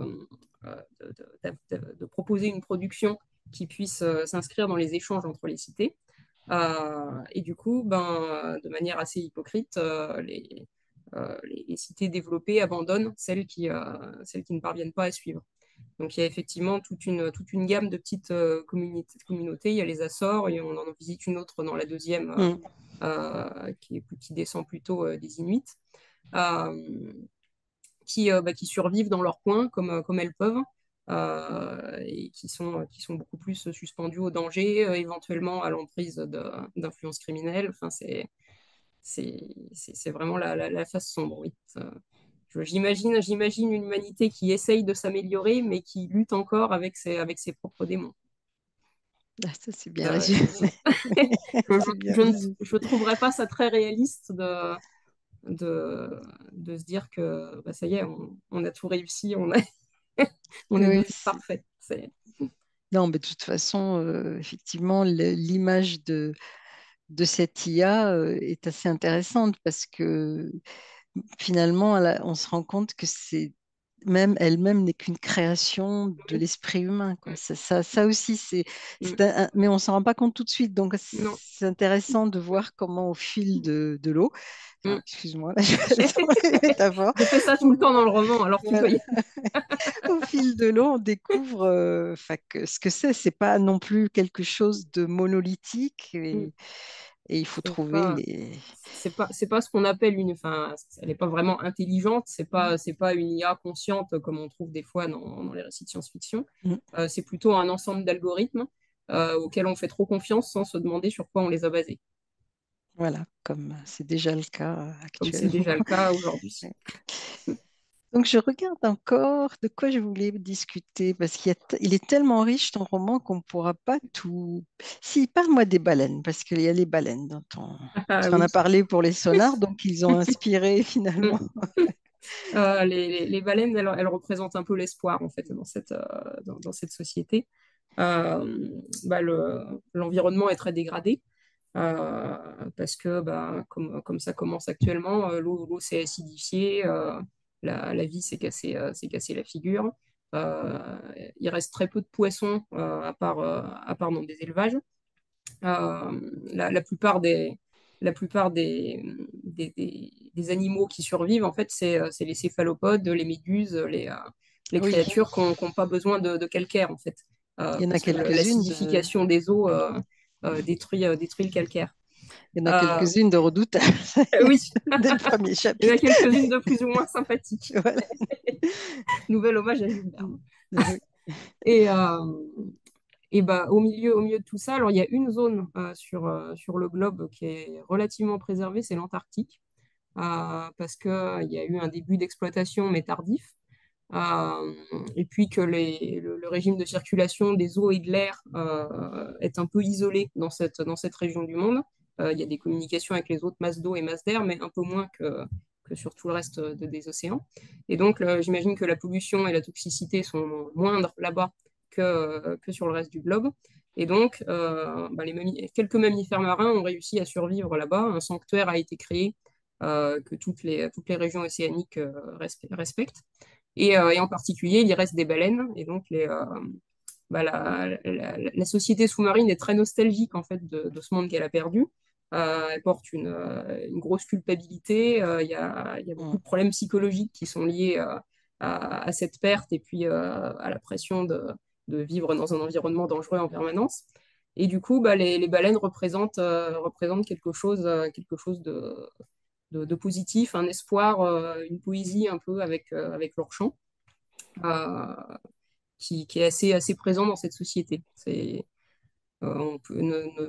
de proposer une production qui puisse s'inscrire dans les échanges entre les cités. Et du coup, ben, de manière assez hypocrite, les cités développées abandonnent celles qui ne parviennent pas à suivre. Donc il y a effectivement toute une gamme de petites communautés. Il y a les Açores et on en visite une autre dans la deuxième Mm. qui descend plutôt des Inuits, euh, qui survivent dans leur coin comme elles peuvent. Et qui sont beaucoup plus suspendues au danger, éventuellement à l'emprise d'influences criminelles. Enfin, c'est vraiment la face sombre, oui. J'imagine une humanité qui essaye de s'améliorer, mais qui lutte encore avec avec ses propres démons. Ah, ça, c'est bien Euh, résumé. je, C'est bien je ne résumé. je trouverais pas ça très réaliste de, de se dire que bah, ça y est, on a tout réussi, on est Oui, devenu parfait. non, mais de toute façon, effectivement, l'image de cette IA est assez intéressante parce que finalement, on se rend compte que c'est même elle-même n'est qu'une création de Oui. l'esprit humain, quoi. Mm, Ça aussi, mm, mais on s'en rend pas compte tout de suite. Donc, non. c'est intéressant de voir comment au fil de l'eau, Mm. enfin, excuse-moi, là, je vais dans les métaphores. Je fais ça tout le temps dans le roman, alors tu Voilà. voyais. Au fil de l'eau, on découvre enfin, que ce que c'est pas non plus quelque chose de monolithique et il faut C'est trouver pas, les. c'est pas ce qu'on appelle une, enfin, elle n'est pas vraiment intelligente, c'est pas une IA consciente comme on trouve des fois dans les récits de science-fiction. Mm. C'est plutôt un ensemble d'algorithmes auxquels on fait trop confiance sans se demander sur quoi on les a basés, Voilà, comme c'est déjà le cas comme c'est actuellement. déjà le cas aujourd'hui. Ouais. Donc, je regarde encore de quoi je voulais discuter, parce il est tellement riche ton roman qu'on ne pourra pas tout. Si, parle-moi des baleines, parce qu'il y a les baleines Ah tu en oui. as parlé pour les sonars, donc ils ont inspiré finalement. Les baleines, elles représentent un peu l'espoir en fait dans cette société. Bah, l'environnement est très dégradé parce que bah, comme ça commence actuellement, l'eau s'est acidifiée, la vie s'est cassé la figure. Il reste très peu de poissons à part dans des élevages. La plupart des animaux qui survivent, en fait, c'est les céphalopodes, les méduses, les Oui, créatures qui n'ont pas besoin de calcaire, en fait, il y en a parce que quelques-unes l'acidification des eaux détruit le calcaire. il y en a Euh, quelques-unes de redoutables oui, dès le premier il y en a chapitre. quelques-unes de plus ou moins sympathiques. Voilà. Nouvel hommage à Jules Mm. Verne. Oui. Et, et bah, au milieu de tout ça, alors il y a une zone sur le globe qui est relativement préservée, c'est l'Antarctique, parce qu'il y a eu un début d'exploitation, mais tardif, euh, et puis que le régime de circulation des eaux et de l'air est un peu isolé dans cette région du monde. Il y a des communications avec les autres masses d'eau et masses d'air, mais un peu moins que sur tout le reste des océans. Et donc, j'imagine que la pollution et la toxicité sont moindres là-bas que sur le reste du globe. Et donc, bah, quelques mammifères marins ont réussi à survivre là-bas. Un sanctuaire a été créé que toutes les régions océaniques respectent. Et en particulier, il y reste des baleines. Et donc, bah, la société sous-marine est très nostalgique en fait de ce monde qu'elle a perdu. Elle porte une grosse culpabilité. Il y a beaucoup Mm. de problèmes psychologiques qui sont liés à cette perte et puis à la pression de vivre dans un environnement dangereux en permanence. Et du coup, bah, les baleines représentent quelque chose de positif, un espoir, une poésie un peu avec leur chant, euh, qui est assez présent dans cette société. On peut,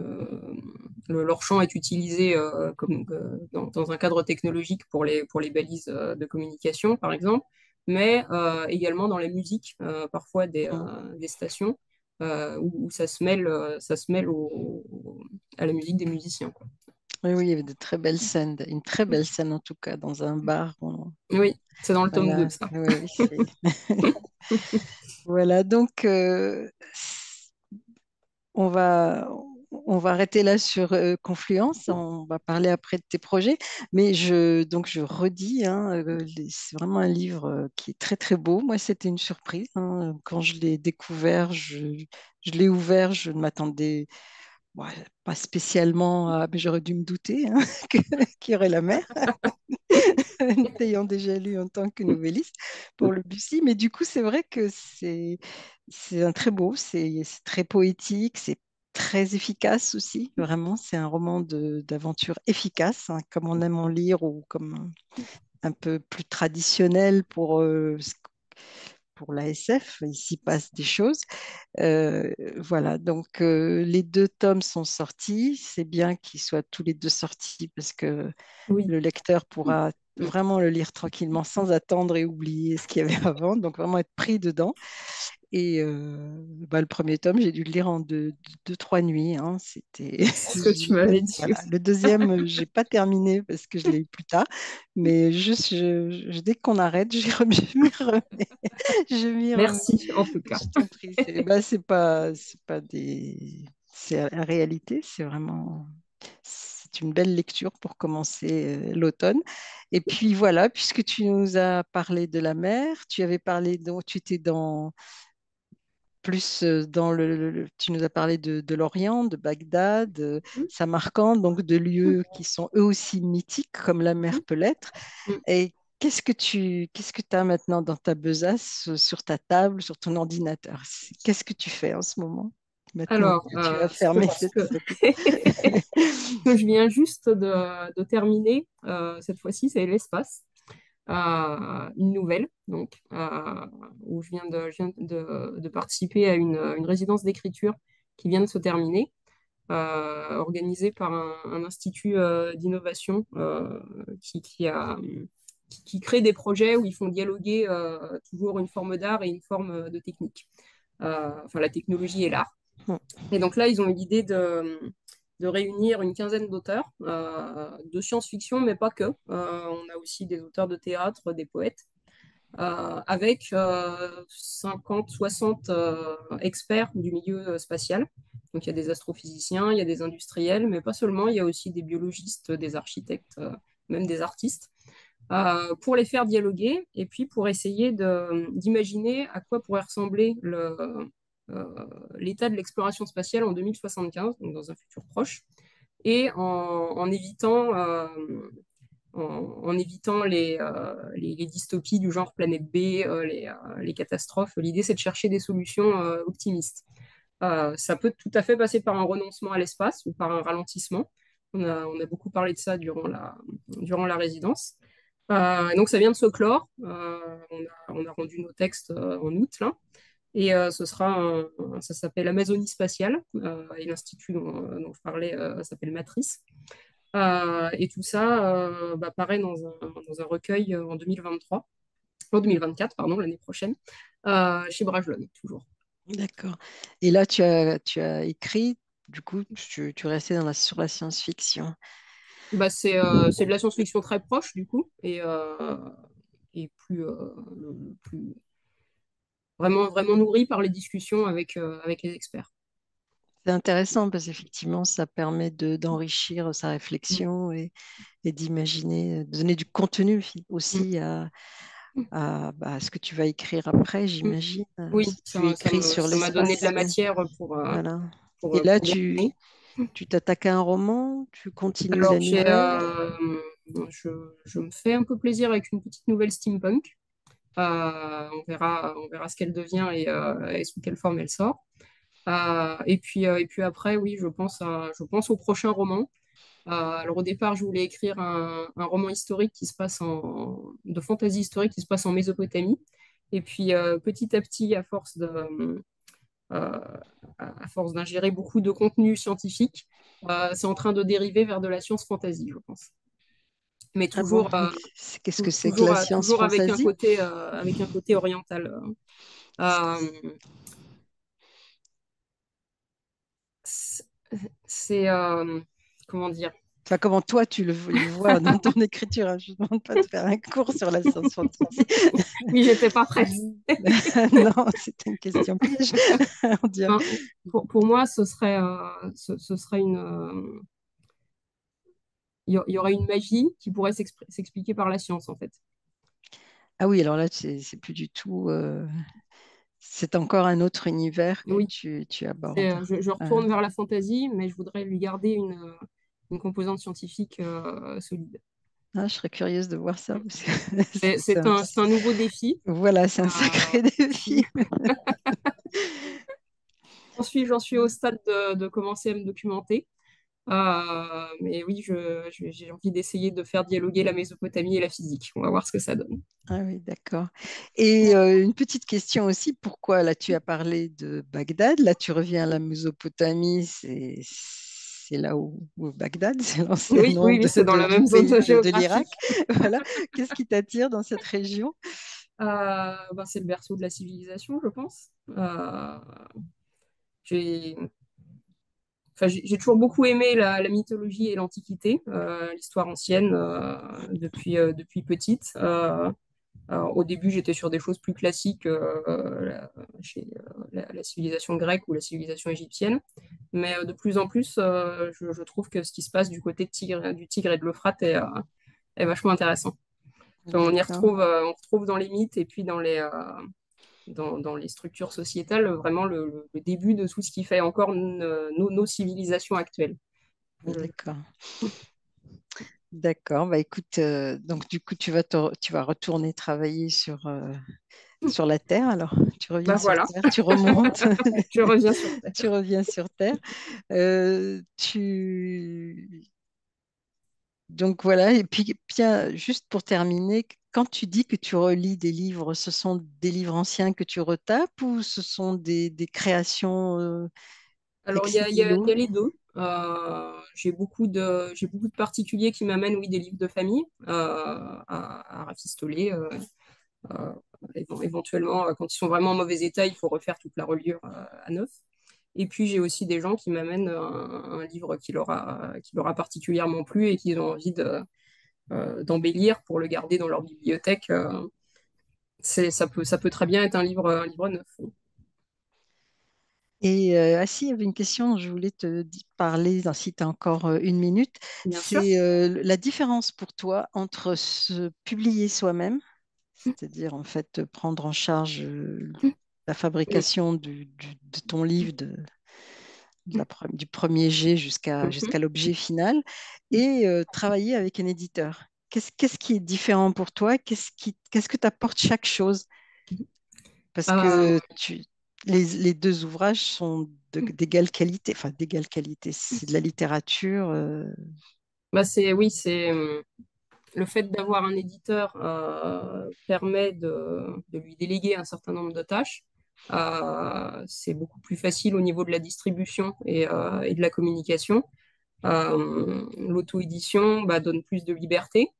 leur champ est utilisé dans un cadre technologique pour les balises de communication, par exemple, mais également dans la musique, parfois Mm. des stations où ça se mêle à la musique des musiciens, quoi. Oui, oui, il y avait de très belles scènes, une très belle scène en tout cas, dans un bar. Oui, c'est dans le tome 2 Voilà, ça. oui, oui, voilà, donc on va, on va arrêter là sur Confluence. On va parler après de tes projets. Mais donc je redis, hein, c'est vraiment un livre qui est très, très beau. Moi, c'était une surprise, hein. Quand je l'ai découvert, je l'ai ouvert. Je ne m'attendais ouais, pas spécialement à. Mais j'aurais dû me douter hein, qu'il y aurait la mer, t'ayant déjà lu en tant que nouvelliste pour le Bussy. Mais du coup, c'est vrai que c'est un très beau, c'est très poétique, c'est très efficace aussi. Vraiment, c'est un roman d'aventure efficace, hein, comme on aime en lire ou comme un peu plus traditionnel pour la SF. Il s'y passe des choses. Voilà, donc les deux tomes sont sortis. C'est bien qu'ils soient tous les deux sortis parce que Oui. le lecteur pourra Mm. vraiment le lire tranquillement sans attendre et oublier ce qu'il y avait avant, donc vraiment être pris dedans. Et le premier tome, j'ai dû le lire en deux, trois nuits, hein. C'était Oui, c'est ce que tu m'avais dit voilà. aussi. Le deuxième, j'ai pas terminé parce que je l'ai eu plus tard. Mais juste, dès qu'on arrête, je m'y remets. Je m'y remets. Merci, en tout cas. Je t'en prie. C'est pas des. C'est la réalité. C'est vraiment. C'est une belle lecture pour commencer l'automne. Et puis voilà, puisque tu nous as parlé de la mer, tu avais parlé, donc tu étais dans plus dans tu nous as parlé de l'Orient, de Bagdad, Samarcande, donc de lieux qui sont eux aussi mythiques comme la mer peut l'être. Et qu'est-ce que tu as maintenant dans ta besace, sur ta table, sur ton ordinateur? Qu'est-ce que tu fais en ce moment, maintenant Alors, que tu as ce que, fermé ce que- cette... que je viens juste de terminer, cette fois-ci, c'est l'espace. Une nouvelle, donc, où je viens de participer à une résidence d'écriture qui vient de se terminer, organisée par un institut d'innovation qui crée des projets où ils font dialoguer toujours une forme d'art et une forme de technique. Enfin, la technologie et l'art. Et donc là, ils ont eu l'idée de réunir une quinzaine d'auteurs de science-fiction, mais pas que. On a aussi des auteurs de théâtre, des poètes, avec 50, 60 experts du milieu spatial. Donc il y a des astrophysiciens, il y a des industriels, mais pas seulement, il y a aussi des biologistes, des architectes, même des artistes, pour les faire dialoguer et puis pour essayer d'imaginer à quoi pourrait ressembler l'état de l'exploration spatiale en 2075, donc dans un futur proche, et en évitant en évitant les dystopies du genre Planète B, les catastrophes. L'idée, c'est de chercher des solutions optimistes. Ça peut tout à fait passer par un renoncement à l'espace ou par un ralentissement. On a beaucoup parlé de ça durant la résidence. Donc, ça vient de se clore. On a rendu nos textes en août, là. Et ça s'appelle Amazonie spatiale. Et l'institut dont je parlais s'appelle Matrice. Et tout ça paraît dans un recueil en 2023, en 2024, pardon, l'année prochaine, chez Bragelonne, toujours. D'accord. Et là, tu as écrit, du coup, tu restais sur la science-fiction. C'est de la science-fiction très proche, du coup, et plus vraiment, vraiment nourri par les discussions avec les experts. C'est intéressant parce qu'effectivement, ça permet d'enrichir sa Mm. réflexion et d'imaginer, de donner du contenu Mm. aussi à ce que tu vas écrire après, Mm. j'imagine. Oui, Si tu écris sur ça m'a donné de la l'espace, matière voilà. Et là, pour dessiner. tu t'attaques à un roman, tu continues Alors, la nouvelle. je, je me fais un peu plaisir avec une petite nouvelle steampunk. On verra ce qu'elle devient et sous quelle forme elle sort. Et puis après, oui, je pense au prochain roman. Alors au départ, je voulais écrire un roman historique de fantasy historique qui se passe en Mésopotamie. Et puis petit à petit, euh, à force d'ingérer beaucoup de contenu scientifique, c'est en train de dériver vers de la science fantasy, je pense. Mais Ah bon, qu'est-ce que c'est que la science toujours fantasy? avec un côté oriental. Euh, c'est, comment dire? Enfin, comment toi tu le vois dans ton écriture, hein. Je ne demande pas de faire un cours sur la science fantasy. Oui, j'étais pas prête. Non, c'est une question piège, on dirait. Enfin, pour moi, ce serait il y aurait une magie qui pourrait s'expliquer par la science, en fait. Ah oui, alors là, c'est plus du tout. C'est encore un autre univers que Oui, tu abordes. je Ah, retourne vers la fantaisie, mais je voudrais lui garder une composante scientifique solide. ah, je serais curieuse de voir ça, parce que C'est un nouveau défi. voilà, c'est un Euh, sacré défi. j'en suis au stade de commencer à me documenter. Mais oui, j'ai envie d'essayer de faire dialoguer la Mésopotamie et la physique. On va voir ce que ça donne. Ah oui, d'accord. Et une petite question aussi, pourquoi là tu as parlé de Bagdad, là tu reviens à la Mésopotamie, c'est là où Bagdad, c'est l'ancien nom Oui, c'est dans la du même zone pays de géographique. l'Irak. Voilà. Qu'est-ce qui t'attire dans cette région? C'est le berceau de la civilisation, je pense. J'ai j'ai toujours beaucoup aimé la mythologie et l'Antiquité, l'histoire ancienne depuis petite. Alors, au début, j'étais sur des choses plus classiques chez la civilisation grecque ou la civilisation égyptienne. Mais de plus en plus, je trouve que ce qui se passe du côté du Tigre et de l'Euphrate est vachement intéressant. D'accord. On retrouve dans les mythes et puis dans les structures sociétales vraiment le début de tout ce qui fait encore nos civilisations actuelles. Je- D'accord. D'accord. Bah, écoute, donc du coup, tu vas retourner travailler sur la Terre. Alors, tu reviens Bah sur voilà, Terre, tu remontes, je reviens sur tu Terre. reviens sur Terre. Tu Donc voilà, et puis bien, juste pour terminer, quand tu dis que tu relis des livres, ce sont des livres anciens que tu retapes ou ce sont des créations Alors, ex il y nihilo? a les deux. J'ai beaucoup de particuliers qui m'amènent, oui, des livres de famille à rafistoler. Euh, Éventuellement, quand ils sont vraiment en mauvais état, il faut refaire toute la reliure à neuf. Et puis, j'ai aussi des gens qui m'amènent un livre qui leur a particulièrement plu et qu'ils ont envie d'embellir pour le garder dans leur bibliothèque. Ça peut très bien être un livre neuf. Et si, il y avait une question, je voulais parler, si tu as encore une minute, Bien sûr. c'est la différence pour toi entre se publier soi-même, c'est-à-dire en fait prendre en charge la Mm. fabrication de ton livre, du premier jet Mhm. jusqu'à l'objet final et travailler avec un éditeur. Qu'est-ce qui est différent pour toi? Qu'est-ce que t'apporte chaque chose? Parce Euh, que les deux ouvrages sont d'égale qualité, enfin d'égale qualité. C'est de la littérature. oui, c'est le fait d'avoir un éditeur permet de lui déléguer un certain nombre de tâches. C'est beaucoup plus facile au niveau de la distribution et de la communication. L'auto-édition donne plus de liberté.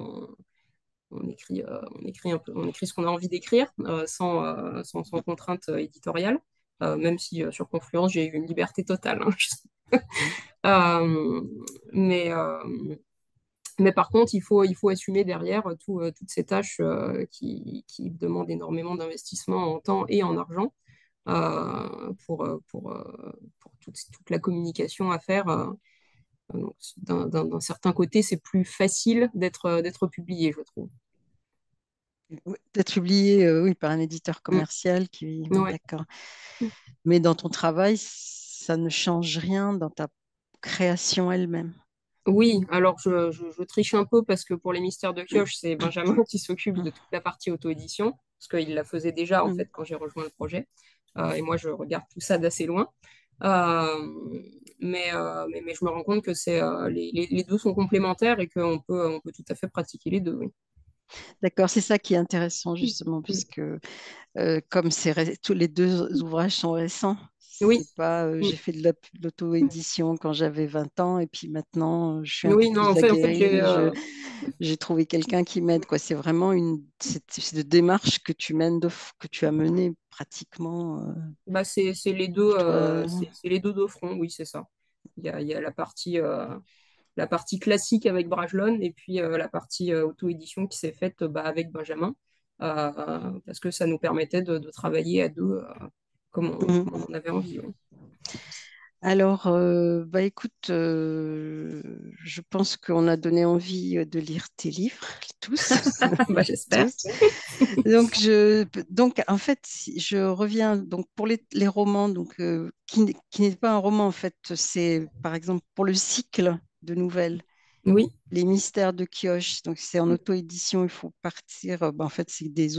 On écrit ce qu'on a envie d'écrire sans contrainte éditoriale. Même si sur Confluence, j'ai eu une liberté totale, hein. Euh, mais, euh, mais par contre, il faut assumer derrière toutes ces tâches qui demandent énormément d'investissement en temps et en argent pour toute la communication à faire. Donc, d'un certain côté, c'est plus facile d'être publié, je trouve. Oui, d'être publié, oui, par un éditeur Mm. commercial qui, oui, Ouais. d'accord. Mais dans ton travail, ça ne change rien dans ta création elle-même. Oui, alors je triche un peu parce que pour les mystères de Kioche, c'est Benjamin qui s'occupe de toute la partie auto-édition, parce qu'il la faisait déjà en Mm. fait quand j'ai rejoint le projet. Et moi, je regarde tout ça d'assez loin. Euh, mais je me rends compte que les deux sont complémentaires et on peut tout à fait pratiquer les deux. Oui. D'accord, c'est ça qui est intéressant justement, Mm. puisque comme tous les deux ouvrages sont récents, Oui, c'est pas mm. j'ai fait de l'auto-édition quand j'avais 20 ans et puis maintenant je suis un peu Oui, non, plus en fait, aguerrie, j'ai trouvé quelqu'un qui m'aide quoi. C'est vraiment c'est de démarche que tu mènes que tu as menée pratiquement c'est les deux, pour toi. c'est les deux de front, oui, c'est ça. Il y a la partie classique avec Brajlon et puis la partie auto-édition qui s'est faite avec Benjamin, parce que ça nous permettait de travailler à deux Mhm. comme on avait envie. Oui. Alors, bah écoute, je pense qu'on a donné envie de lire tes livres, tous, J'espère. tous. Donc, en fait, si je reviens donc pour les romans, qui n'est pas un roman en fait, c'est par exemple pour le cycle de nouvelles, Oui, Les Mystères de Kioche. Donc, c'est en auto-édition, il faut partir. En fait,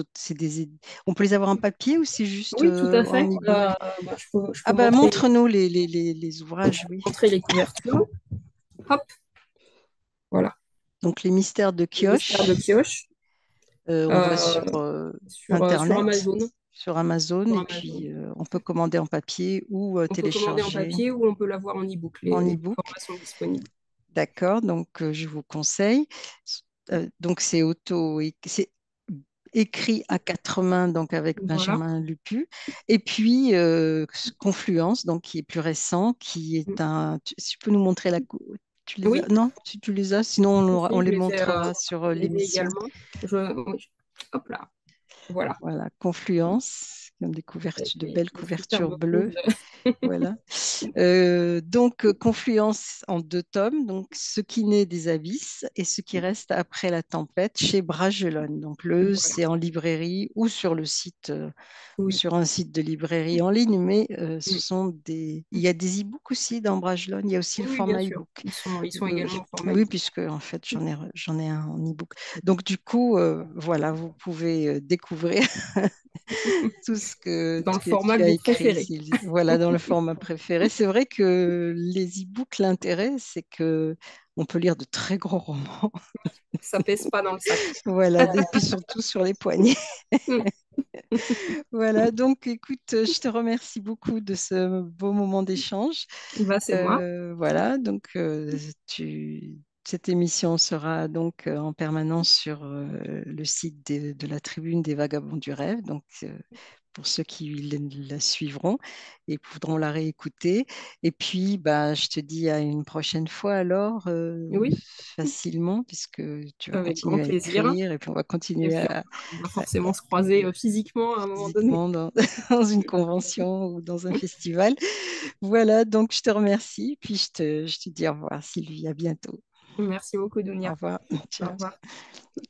on peut les avoir en papier ou c'est juste oui, tout à fait. en e-book? Je Ah peux bah montre-nous les ouvrages, oui. montrer les couvertures. Hop, voilà. Donc, Les Mystères de Les mystères de Kioche, Kioche on va sur sur Internet, Amazon. sur Amazon, Sur et Amazon. puis on peut commander en papier ou On peut commander en télécharger papier ou on peut l'avoir en e-book. en Les e-book. formats sont disponibles. D'accord, donc je vous conseille. Donc, c'est écrit à quatre mains, donc avec Voilà. Benjamin Lupu. Et puis Confluence, donc qui est plus récent, qui est un. Si tu peux nous montrer tu les as? Oui, Non, tu les as, sinon si, on si, les montrera sur je les ai l'émission. également. Oui, hop là, voilà. Voilà, Confluence, comme Avec de belles les couvertures superbes peaux bleues. de... Voilà. Confluence en deux tomes, donc Ce qui naît des abysses et Ce qui reste après la tempête chez Bragelonne. Donc, Voilà. c'est en librairie ou sur le site, ou Oui. sur un site de librairie en ligne, mais ce Mm. sont il y a des e-books aussi dans Bragelonne, il y a aussi Oui, le oui, bien format sûr. e-book. Ils sont également en format Oui, e-book. puisque en fait, j'en ai un en e-book. Donc, du coup, voilà, vous pouvez découvrir tout Dans ce le que format tu que as vous écrit, préférez. Sylvie. Voilà, dans le format préféré. C'est vrai que les e-books, l'intérêt, c'est que on peut lire de très gros romans. Ça pèse pas dans le sac. Voilà, et puis surtout sur les poignets. Mm. Voilà, donc écoute, je te remercie beaucoup de ce beau moment d'échange. Bah, c'est moi. Voilà, donc cette émission sera donc en permanence sur le site de la Tribune des Vagabonds du Rêve. Donc, pour ceux qui la suivront et voudront la réécouter. Et puis, bah, je te dis à une prochaine fois alors, Oui, facilement, puisque tu vas avec grand continuer à plaisir. écrire et puis on va Et continuer puis, on va forcément se croiser physiquement à un moment donné. physiquement dans une convention ou dans un festival. Voilà, donc je te remercie, puis je te dis au revoir Sylvie, à bientôt. Merci beaucoup, Au Dunia. revoir. Au Ciao. revoir.